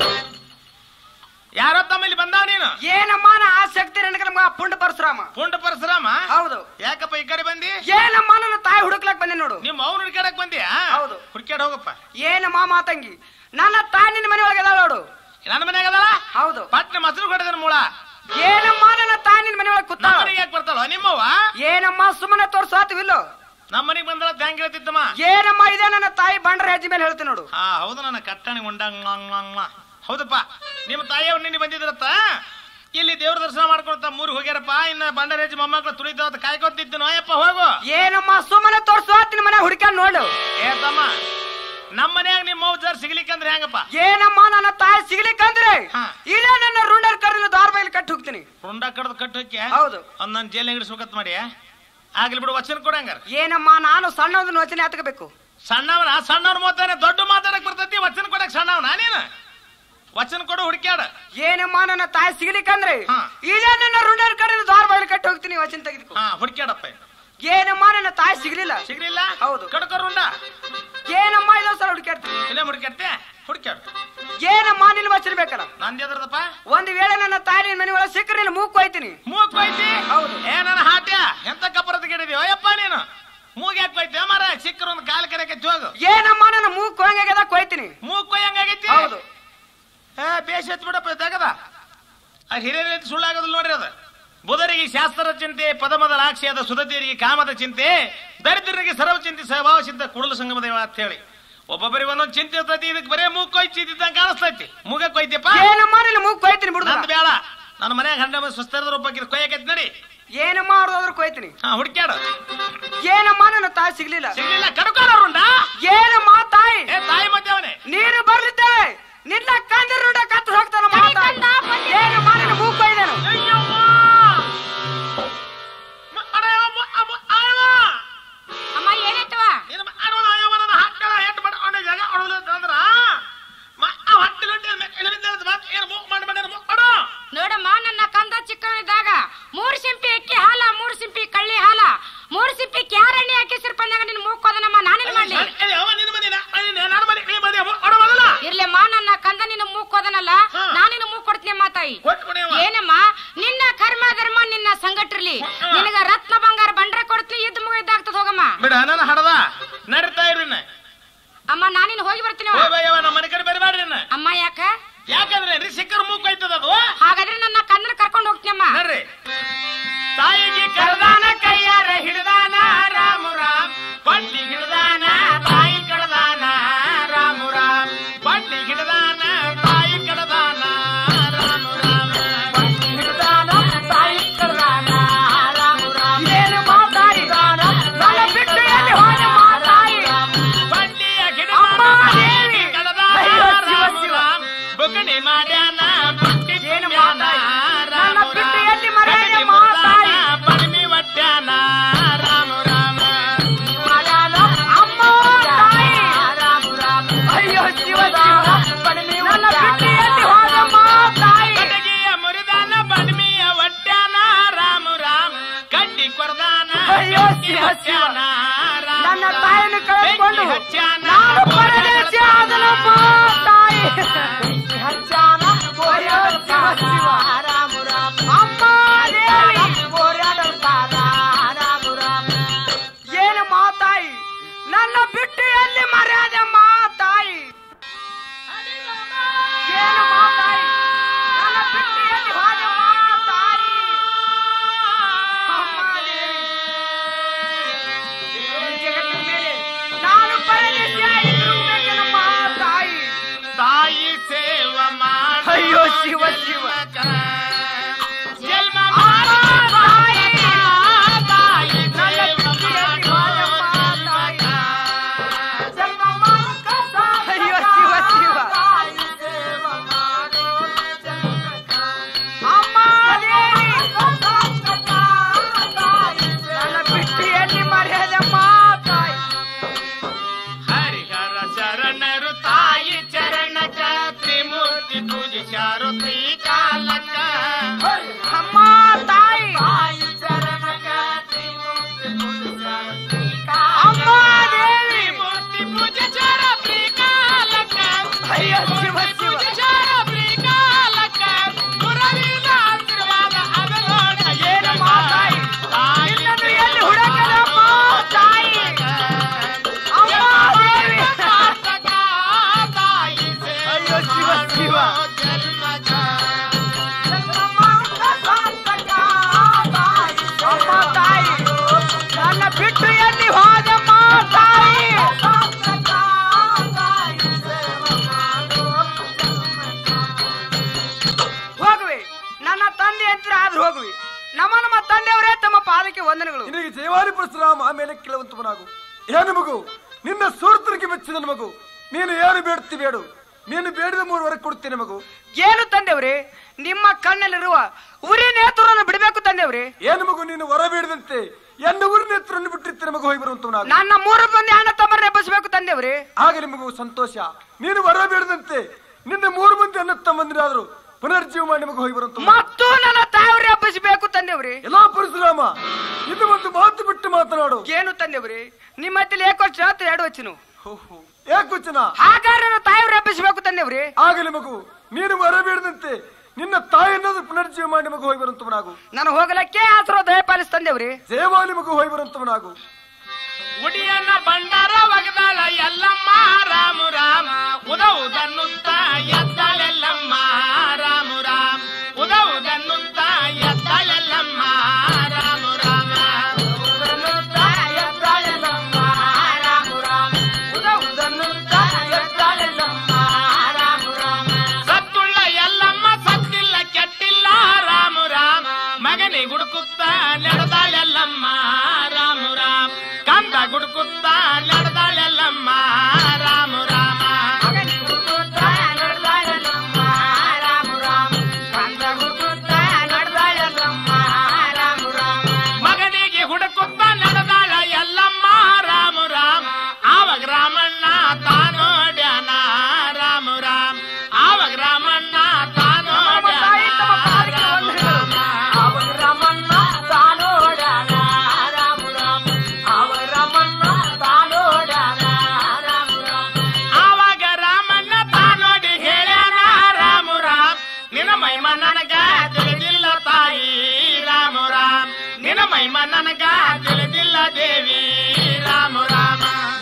ಯಾರೋ ತಮ್ಮಲ್ಲಿ ಬಂದಾವ ನೀನು? ಏನಮ್ಮ ನಾ ಆಸಕ್ತಿ ನನಗೆ ನಮ್ಗ ಪುಂಡ ಪರಶುರಾಮ. ಪುಂಡ ಪರಶುರಾಮ? ಹೌದು. ಯಾಕಪ್ಪ ಈ ಕಡೆ ಬಂದಿ? ಏನಮ್ಮ ನನ್ನ ತಾಯಿ ಹುಡುಕ್ಲಕ್ ಬಂದೆ ನೋಡು. ನಿಮ್ಮ ಅವ್ನ ಹುಡ್ಕ್ಯಾಡಕ್ ಬಂದಿಯಾ? ಹೌದು. ಹುಡ್ಕ್ಯಾಡ ಹೋಗಪ್ಪ. ಏನಮ್ಮ ಮಾತಂಗಿ, ನನ್ನ ತಾಯಿ ನಿನ್ನ ಮನೆ ಒಳಗೆ ಅದಾಳ ನೋಡು. ನನ್ನ ಮನ್ಯಾಗ ಅದಲ್ಲ? ಹೌದು. ಪಟ್ನ ಮೊಸರು ಕೊಡದನ ಮೂಳ. ಏನಮ್ಮ ನನ್ನ ತಾಯಿ ನಿನ್ನ ಮನೆ ಒಳಗೆ ಕೂತಾಳ. ನಮ್ಮ ಮನೆಗೆ ಯಾಕೆ ಬರ್ತಾಳ ನಿಮ್ಮವ್ವ? ಏನಮ್ಮ ಸುಮ್ಮನೆ ತೋರ್ಸಾತಿವಿಲ್ಲೋ? ನಮ್ಮ ಮನೆಗೆ ಬಂದಳ ತ್ಯಾಂಕ್ ಹೇಳ್ತಿದ್ದಮ್ಮ. ಏನಮ್ಮ ಇದೆ ನನ್ನ ತಾಯಿ ಬಂಡ್ರ ಹೆಜ್ಜೆ ಮೇಲೆ ಹೇಳ್ತೀನಿ ನೋಡು. ಹಾ ಹೌದು, ನನ್ನ ಕಟ್ಟಣಿ ಉಂಡಂಗ. ಹೌದಪ್ಪ, ನಿಮ್ಮ ತಾಯಿಯವ್ರು ನಿನ್ನೆ ಬಂದಿದ್ರತ್ತ. ಇಲ್ಲಿ ದೇವ್ರ ದರ್ಶನ ಮಾಡ್ಕೊಳ್ತಾ ಮೂರಿಗೆ ಹೋಗ್ಯಾರಪ್ಪ. ಇನ್ನ ಬಂಡರೇಜ್ ಮೊಮ್ಮಕ್ಳು ತುಳಿತಾವ ಕಾಯ್ಕೊತಿದ್ದು. ನೋಯಪ್ಪ ಹೋಗು. ಏನಮ್ಮ ಸುಮ್ಮನೆ ತೋರ್ಸಾತಿನ ಮನೆ ಹುಡುಕ್ಯಾನ್ ನೋಡು. ಏ ತಮ್ಮ, ನಮ್ಮ ಮನ್ಯಾಗ ನಿಮ್ಮ ಮೌಜಾರ್ ಸಿಗ್ಲಿಕ್ಕಂದ್ರೆ ಹೆಂಗಪ್ಪ? ಏನಮ್ಮ ನನ್ನ ತಾಯಿ ಸಿಗ್ಲಿಕ್ಕಂದ್ರೆ ಹಾ. ಇಲ್ಲೇ ನನ್ನ ರುಂಡರ್ ಕರೆದು ದಾರ ಬೈಲಿ ಕಟ್ಟಿ ಹೋಗ್ತೀನಿ. ರುಂಡ ಕಡ್ದು ಕಟ್ಟು ಹೋಗ್ಯ? ಹೌದು. ಅವ್ನು ನಾನು ಜೈಲ್ ಹಿಡಿಸ್ಬೇಕತ್ ಮಾಡಿ. ಆಗ್ಲಿ ಬಿಡು, ವಚನ ಕೊಡಂಗಾರ. ಏನಮ್ಮ ನಾನು ಸಣ್ಣದನ್ನ ವಚನೆ ಹತ್ಕೋಬೇಕು. ಸಣ್ಣವನ ಸಣ್ಣವ್ರ ಮಾತಾಡ ದೊಡ್ಡ ಮಾತಾಡಕ್ ಬರ್ತೈತಿ. ವಚನ ಕೊಡಕ್ ಸಣ್ಣವನ ನೀನು? ವಚನ ಕೊಡು ಹುಡುಕ್ಯಾಡ. ಏನಮ್ಮ ನನ್ನ ತಾಯಿ ಸಿಗ್ಲಿಕ್ಕಂದ್ರೆ ಹಾ. ಇಲ್ಲೇ ನನ್ನ ರುಂಡರ್ ಕರೆದು ದಾರ ಬೈಲಿ ಕಟ್ಟಿ ಹೋಗ್ತೀನಿ. ವಚನ ತೆಗೆದುಕೊ. ಹಾ ಹುಡುಕ್ಯಾಡಪ್ಪ. ಏನಮ್ಮ ನನ್ನ ತಾಯಿ ಸಿಗ್ಲಿಲ್ಲ. ಸಿಗ್ಲಿಲ್ಲ? ಹೌದು. ಕಡ್ಕರುಂಡ. ಏನಮ್ಮ ಇದೊಂದ್ ಸಲ ಹುಡುಕ್ಯಾಡ್ತೀನಿ. ಇಲ್ಲೇ ಹುಡುಕ್ಯಾಡ್ತೆ ಹುಡುಕ್ಯಾಡ. ಏನಮ್ಮ ನಿನ್ನ ವಚನ ಬೇಕಲ್ಲ. ನಂದೇದ್ರದಪ್ಪ? ಒಂದ್ ವೇಳೆ ನನ್ನ ತಾಯಿ ಮನೆ ಒಳಗೆ ಸಿಕ್ಕರೆ ನಿನ್ನ ಮೂಗು ಕೊಯ್ತೀನಿ. ಮೂಗ್ ಕೊಯ್ತಿ? ಹೌದು. ಏ ನನ್ನ ಹಾಟ್ಯ, ಎಂತ ಕಪ್ಪರದ ಗಿಡಿದೀವ ಅಯ್ಯಪ್ಪ ನೀನು. ಮೂಗ್ ಯಾಕೆ ಕೊಯ್ತಿ ಮಾರ? ಸಿಕ್ಕರ ಒಂದು ಕಾಲ ಕರೆಕೆ ಜೋಗು. ಏನಮ್ಮ ನನ್ನ ಮೂಗು ಕೊಯ್ಯಂಗಾಗ್ಯದ ಕೊಯ್ತೀನಿ. ಮೂಗ್ ಕೊಯ್ಯಂಗಾಗೈತಿ? ಹೌದು. ಏ ಬೇಷ್ ಎತ್ ಬಿಡಪ್ಪ, ತೆಗದ. ಅದು ಹಿರಿಯರ ಸುಳ್ಳಾಗೋದಿಲ್ಲ ನೋಡ್ರಿ. ಅದು ಬುಧರಿಗೆ ಶಾಸ್ತ್ರದ ಚಿಂತೆ, ಪದಮದ ಲಾಕ್ಷಿಯಾದ ಸುಧತಿಯರಿಗೆ ಕಾಮದ ಚಿಂತೆ, ದರಿದ್ರರಿಗೆ ಸರ್ವ ಚಿಂತೆ ಸ್ವಭಾವ ಸಿದ್ಧ ಕುಡಲ ಸಂಗಮ ದೇವ ಅಂತ ಹೇಳಿ ಒಬ್ಬೊಬ್ಬರಿಗೆ ಒಂದೊಂದು ಚಿಂತೆ ಇರ್ತೈತಿ. ಇದಕ್ಕೆ ಬರೇ ಮೂಗ್ ಕೊಯ್ತಿದ್ದಂಗೆ ಕಾಣಿಸ್ತೈತಿ. ಮೂಗ ಕೊಯ್ತಿಯಪ್ಪ? ಏನಮ್ಮ ನಿನ್ನ ಮೂಗು ಕೊಯ್ತೀನಿ ಬಿಡು. ನಂದು ಬೇಡ, ನನ್ನ ಮನ್ಯಾಗ ಹಂಡ ಸ್ವಸ್ಥರದ ರೂಪಕ್ಕೆ ಕೊಯ್ಯಕೈತಿ ನಡಿ. ಏನಮ್ಮ ಅವ್ರದಾದ್ರು ಕೊಯ್ತೀನಿ. ಹಾ ಹುಡುಕ್ಯಾಡ. ಏನಮ್ಮ ನನ್ನ ತಾಯಿ ಸಿಗ್ಲಿಲ್ಲ. ಸಿಗ್ಲಿಲ್ಲ? ಕಡ್ಕೊಳ್ಳೋರುಂಡ. ಏನಮ್ಮ ತಾಯಿ? ಏ ತಾಯಿ ಮತ್ತೆ ಅವನೇ. ನೀರು ಬರ್ಲಿದ್ದೇವೆ ನಿನ್ನ ಕಂದಿರ ರುಂಡ ಕತ್ತು ಹೋಗ್ತಾನ. ಏನಮ್ಮ ನಿನ್ನ ಮೂಗು ಕೊಯ್ದೇನು? ಅಮ್ಮ ಏನಾಯ್ತವ? ನೋಡಮ್ಮ, ನನ್ನ ಕಂದ ಚಿಕ್ಕವನಿದ್ದಾಗ 3 ಸಿಂಪಿ ಅಕ್ಕಿ ಹಾಲ, 3 ಸಿಂಪಿ ಕಳ್ಳಿ ಹಾಲ, 3 ಸಿಂಪಿ ಕ್ಯಾರಣಿ ಹಾಕಿ ಸಿರ್ಪಂದಾಗ ನಿನ್ ಮೂಕೋದನಮ್ಮ. ನಾನೇನ್ ಮಾಡ್ಲಿ? ಇರ್ಲಮ್ಮ, ನನ್ನ ಕಂದ ನಿನ್ನ ಮೂಕೋದನಲ್ಲ, ನಾನಿನ ಮೂಗ್ ಕೊಡ್ತೀನಿ ಅಮ್ಮ ತಾಯಿ. ಏನಮ್ಮ ನಿನ್ನ ಕರ್ಮ ಧರ್ಮ ನಿನ್ನ ಸಂಗಟ್ರಲಿ. ನಿನಗ ರತ್ನ ಬಂಗಾರ ಬಂಡ್ರೆ ಕೊಡ್ತೀನಿ. ಇದ್ದ ಮುಗಿದಾಗ್ತದ ಹೋಗಮ್ಮ. ಬಿಡ ನನ್ನ ಹಡದ ನಡೀತಾ ಇರ್ರಿ. ಅಮ್ಮ ನಾನಿನ್ ಹೋಗಿ ಬರ್ತೀನಿ. ನಮ್ಮ ಮನೆ ಕಡೆ ಬರಬೇಡ್ರಿ. ಅಮ್ಮ ಯಾಕ? ಯಾಕಂದ್ರೆ ಸಿಕ್ಕರ್ ಮೂಗ್ ಕೊಯ್ತದ ಅದು. ಹಾಗಾದ್ರೆ ನನ್ನ ಕನ್ನಡ ಕರ್ಕೊಂಡು ಹೋಗ್ತೀನಿ ಅಮ್ಮ. ನೋಡ್ರಿ, ತಾಯಿಗೆ ಕರೆದಾನ ಕೈಯಾರ ಹಿಡ್ದಾನ ರಾಮು ರಾಮ್. ಪಟ್ಟಿ ಹಿಡ್ದಾನ ತಾಯಿ ಕಡದಾನ ರಾಮು ರಾಮ್. ಪಟ್ಟಿ ಹಿಡ್ದಾನ ತಾಯಿ ಕಡದಾನ ರಾಮು ರಾಮ್. ಮಾಡ್ಯಾನ ಏನು ಮಾತಾಯಿ ನನ್ನ ಬಿಟ್ಟು ಎಲ್ಲಿ ಮರೆಯ ಮಾತಾಯಿ ಪಡಿಮಿ ಒಟ್ಟ್ಯಾನ ರಾಮ ರಾಮ ಅಮ್ಮ ತಾಯಿ ಅಯ್ಯೋ ಶಿವ ಶಿವ ನನ್ನ ಬಿಟ್ಟು ಎಲ್ಲಿ ಹೋದ ಮಾತಾಯಿ ಕಟಗಿಯ ಮುರಿದಾನ ಬಡ್ಮಿಯ ಒಟ್ಟ್ಯಾನ ರಾಮ ರಾಮ ಕಡ್ಡಿ ಕೊರದಾನ ಅಯ್ಯೋ ಶಿವ ಶಿವ ನನ್ನ ತಾಯಿಯನ್ನು ಕಳೆದುಕೊಂಡು ನಾನು ಪರದೇಶಿ ಆದನಮ್ಮ ತಾಯಿ ಅಯ್ಯೋ ಶಿವ ಶಿವ ಅಮ್ಮ ದೇವಿ ಏನು ಮಾತಾಯಿ ನನ್ನ ಬಿಟ್ಟು ಎಲ್ಲಿ ಮರ್ಯಾದೆ ಮಾತಾಯಿ ಏನು ಮಾತಾಯಿ ನನ್ನ ಬಿಟ್ಟು ಎಲ್ಲಿ ಹೋದ ಮಾತಾಯಿ ಅಮ್ಮ ದೇವಿ ಈ ಜಗತ್ತಿನ ಮೇಲೆ ನಾನು ಪರದೇಶಿಯಾಗಿದ್ದರೂ ಮಾತಾಯಿ ತಾಯಿ ಸೇವ ಮಾಡ ಅಯ್ಯೋ ಶಿವ ಶಿವ ಜನ್ಮ ತಾಯಿ ತಾಯಿ ನನ್ನ ಸೇವ ಬಿಟ್ಟು ಅಯ್ಯೋ ಶಿವ ಶಿವ ಅಮ್ಮ ದೇವಿ ನನ್ನ ಬಿಟ್ಟು ಎಲ್ಲಿ ಮರ್ಯಾದೆ ಮಾತಾಯಿ ಹರಿಹರ ಶರಣರು ತಾಯಿ ಚರಣಕ ತ್ರಿಮೂರ್ತಿ ಪೂಜಿಸಾರು ತ್ರಿಕಾಲಕ ಅಮ್ಮ ತಾಯಿ ಅಮ್ಮ ದೇವಿ ತ್ರಿಮೂರ್ತಿ ಪೂಜಿಸಾರು ತ್ರಿಕಾಲಕ ಅಯ್ಯೋ ಶಿವ ಶಿವ ಪೂಜಿಸಾರು ತ್ರಿಕಾಲಕ ಗುರುವಿನ ಆಶೀರ್ವಾದ ಅದರೋಡ ಏನು ಮಾತಾಯಿ ನಿನ್ನನ್ನು ಎಲ್ಲಿ ಹುಡುಕಲಮ್ಮ ತಾಯಿ ಅಮ್ಮ ದೇವಿ ಅಯ್ಯೋ ಶಿವ ಶಿವ ಅಮ್ಮ ತಾಯಿ ನನ್ನ ಬಿಟ್ಟು ಎಲ್ಲಿ ಹೋದಮ್ಮ ತಾಯಿ ಹೋಗುವೆ ನನ್ನ ತಂದೆ ಹತ್ರ ಆದ್ರೂ ಹೋಗುವೆ ನಮ್ಮ ತಂದೆಯವರೇ ತಮ್ಮ ಪಾದಕ್ಕೆ ವಂದನೆಗಳು ನಿನಗೆ ಜಯವಾಣಿ ಪರಶುರಾಮ ಆಮೇಲೆ ಕೇಳುವಂತವನಾಗು. ಏನು ಮಗು, ನಿನ್ನ ಸೂರ್ತನಿಗೆ ಮೆಚ್ಚಿದ ಮಗು, ನೀನು ಏನು ಬೇಡ್ತಿ ಬೇಡು, ನೀನು ಬೇಡಿದ 3 ವರೆ ಕೊಡ್ತೇನೆ ಮಗು. ಏನು ತಂದೆವ್ರೆ, ನಿಮ್ಮ ಕಣ್ಣಲ್ಲಿರುವ ಉರಿ ನೇತ್ರವನ್ನು ಬಿಡಬೇಕು ತಂದೆವ್ರೆ. ಏನು ಮಗು, ನೀನು ವರ ಬೇಡದಂತೆ ಎನ್ನ ಊರಿನ ನೇತ್ರವನ್ನು ಬಿಟ್ಟಿರ್ತೇನೆ ಮಗು, ಹೋಗಿ ಬರುವಂತವನಾಗು. ನನ್ನ 3 ಮಂದಿ ಅಣ್ಣ ತಮ್ಮರನ್ನ ಎಬ್ಬಿಸಬೇಕು ತಂದೆವ್ರೆ. ಆಗಲಿ ಮಗು, ಸಂತೋಷ. ನೀನು ವರ ಬೇಡದಂತೆ ನಿನ್ನ 3 ಮಂದಿ ಅಣ್ಣ ತಮ್ಮಂದಿರಾದ್ರು ಪುನರ್ಜೀವ ಮಾಡಿ ಮಗು, ಹೋಗಿ ಬರುವಂತ ಮತ್ತು ನನ್ನ ತಾಯಿಯವ್ರೆ ಎಬ್ಬಿಸಬೇಕು ತಂದೆವ್ರೆ. ಎಲ್ಲಾ ಪರಶುರಾಮ, ಇದು ಒಂದು ಮಾತು ಬಿಟ್ಟು ಮಾತನಾಡು. ಏನು ತಂದೆವ್ರೆ, ನಿಮ್ಮ ಹತ್ತಿರ ಏಕೋಚ 2 ವಚನ ಏಕವಚನ. ಹಾಗಾದ್ರೆ ನನ್ನ ತಾಯಿಯವ್ರೆ ಎಬ್ಬಿಸಬೇಕು ತಂದೆವ್ರೆ. ಆಗಲಿ ಮಗು, ನೀನು ವರ ಬೇಡದಂತೆ ನಿನ್ನ ತಾಯಿಯನ್ನಾದ್ರೂ ಪುನರ್ಜೀವ ಮಾಡಿ ಮಗು, ಹೋಗಿ ಬರುವಂತವನಾಗು. ನಾನು ಹೋಗಲಕ್ಕೆ ಆಸರೋ ದಯಪಾಲಿಸಿ ತಂದೆವ್ರೆ. ಜಯವಾಲಿ ಮಗು, ಹೋಗಿ ಬರುವಂತವನಾಗು. ಉಡಿಯನ್ನ ಬಂಡಾರ ಒಗದಾಳ ಎಲ್ಲಮ್ಮ ರಾಮ ರಾಮ ಉದವುದನ್ನುತ್ತ ಎದ್ದಾಳೆಲ್ಲಮ್ಮ ರಾಮ ರಾಮ ಉದವುದನ್ನುತ್ತ ಎದ್ದಾಳೆಲ್ಲಮ್ಮ ರಾಮ ರಾಮ ಸತ್ತುಳ್ಳ ಎಲ್ಲಮ್ಮ ಸತ್ತಿಲ್ಲ ಕೆಟ್ಟಿಲ್ಲ ರಾಮ ರಾಮ ಮಗನಿ ಗುಡುಕುತ್ತ ನಡೆದಾಳೆಲ್ಲಮ್ಮ ರಾಮ ರಾಮ ಕಂದ ಗುಡುಕುತ್ತ ನಡೆದಾಳೆಲ್ಲಮ್ಮ ರಾಮ ರಾಮ ಮಗನಿಗೆ ಹುಡುಕುತ್ತ ನಡೆದಾಳ ಎಲ್ಲಮ್ಮ ರಾಮ ರಾಮ ಆವಾಗ ರಾಮಣ್ಣ ತಾನೋಡ್ಯಾನ ರಾಮ ರಾಮ ಆವಾಗ ರಾಮಣ್ಣ ತಾನೋಡ್ಯಾನ ರಾಮ ರಾಮ ಆವಾಗ ರಾಮಣ್ಣ ತಾನೋಡಿ ಹೇಳ್ಯಾನ ರಾಮ ರಾಮ ನಿನ್ನ ಮಹಿಮ ನನಗ ತಿಳಿದಿಲ್ಲ ತಾಯಿ ರಾಮ ರಾಮ ನಿನ್ನ ಮಹಿಮ ನನಗ ತಿಳಿದಿಲ್ಲ ದೇವಿ ರಾಮ ರಾಮ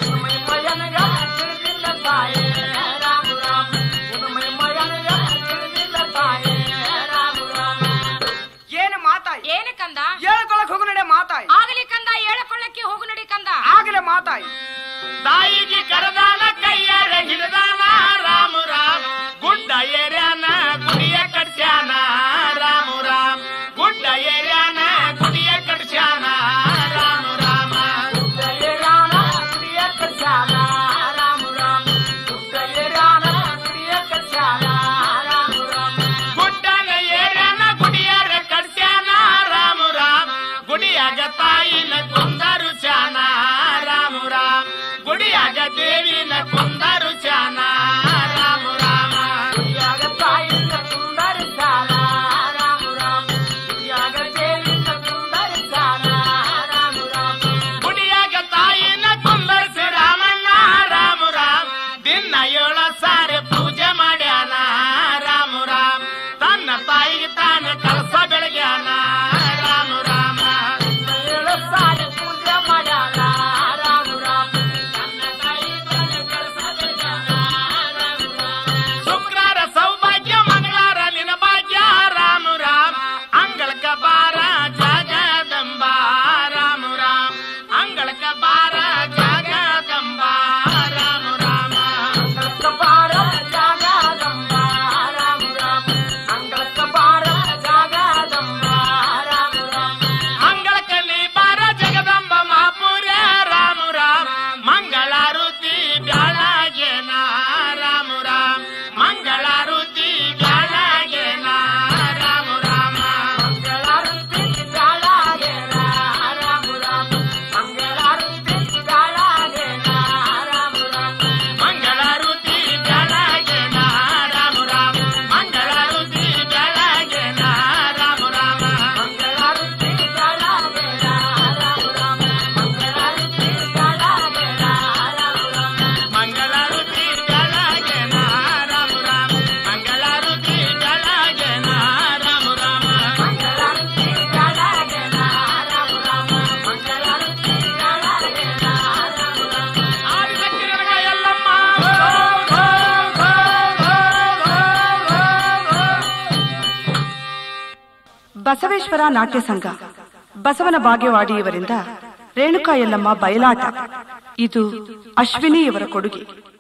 ಏನು ಮಾತಾಯಿ, ಏನು ಕಂದ? ಹೇಳ್ಕೊಳಕ್ ಹೋಗು ನಡೆ ಮಾತಾಯಿ. ಆಗಲಿ ಕಂದ, ಹೇಳಿಕೊಳ್ಳಕ್ಕೆ ಹೋಗು ನಡಿ ಕಂದ. ಆಗಲೇ ಮಾತಾಯಿ. ತಾಯಿಗೆ ಕರದಾನ ಕೈಯಾರ ಹಿಡಿದಾನ ರಾಮ ರಾಮ ಗುಡ್ಡ ಏರ್ಯಾನ ಗುಡಿಯ ಕಟ್ಸ್ಯಾನ ರಾಮ ರಾಮ ಗುಡ್ಡ ಏರ್ಯಾನ ಗುಡಿಯ ಕಟ್ಸ್ಯಾನ ರಾಮ ರಾಮ ಬಸವೇಶ್ವರ ನಾಟ್ಯ ಸಂಘ ಬಸವನ ಬಾಗೇವಾಡಿಯವರಿಂದ ರೇಣುಕಾ ಯಲ್ಲಮ್ಮ ಬಯಲಾಟ. ಇದು ಅಶ್ವಿನಿ ಇವರ ಕೊಡುಗೆ.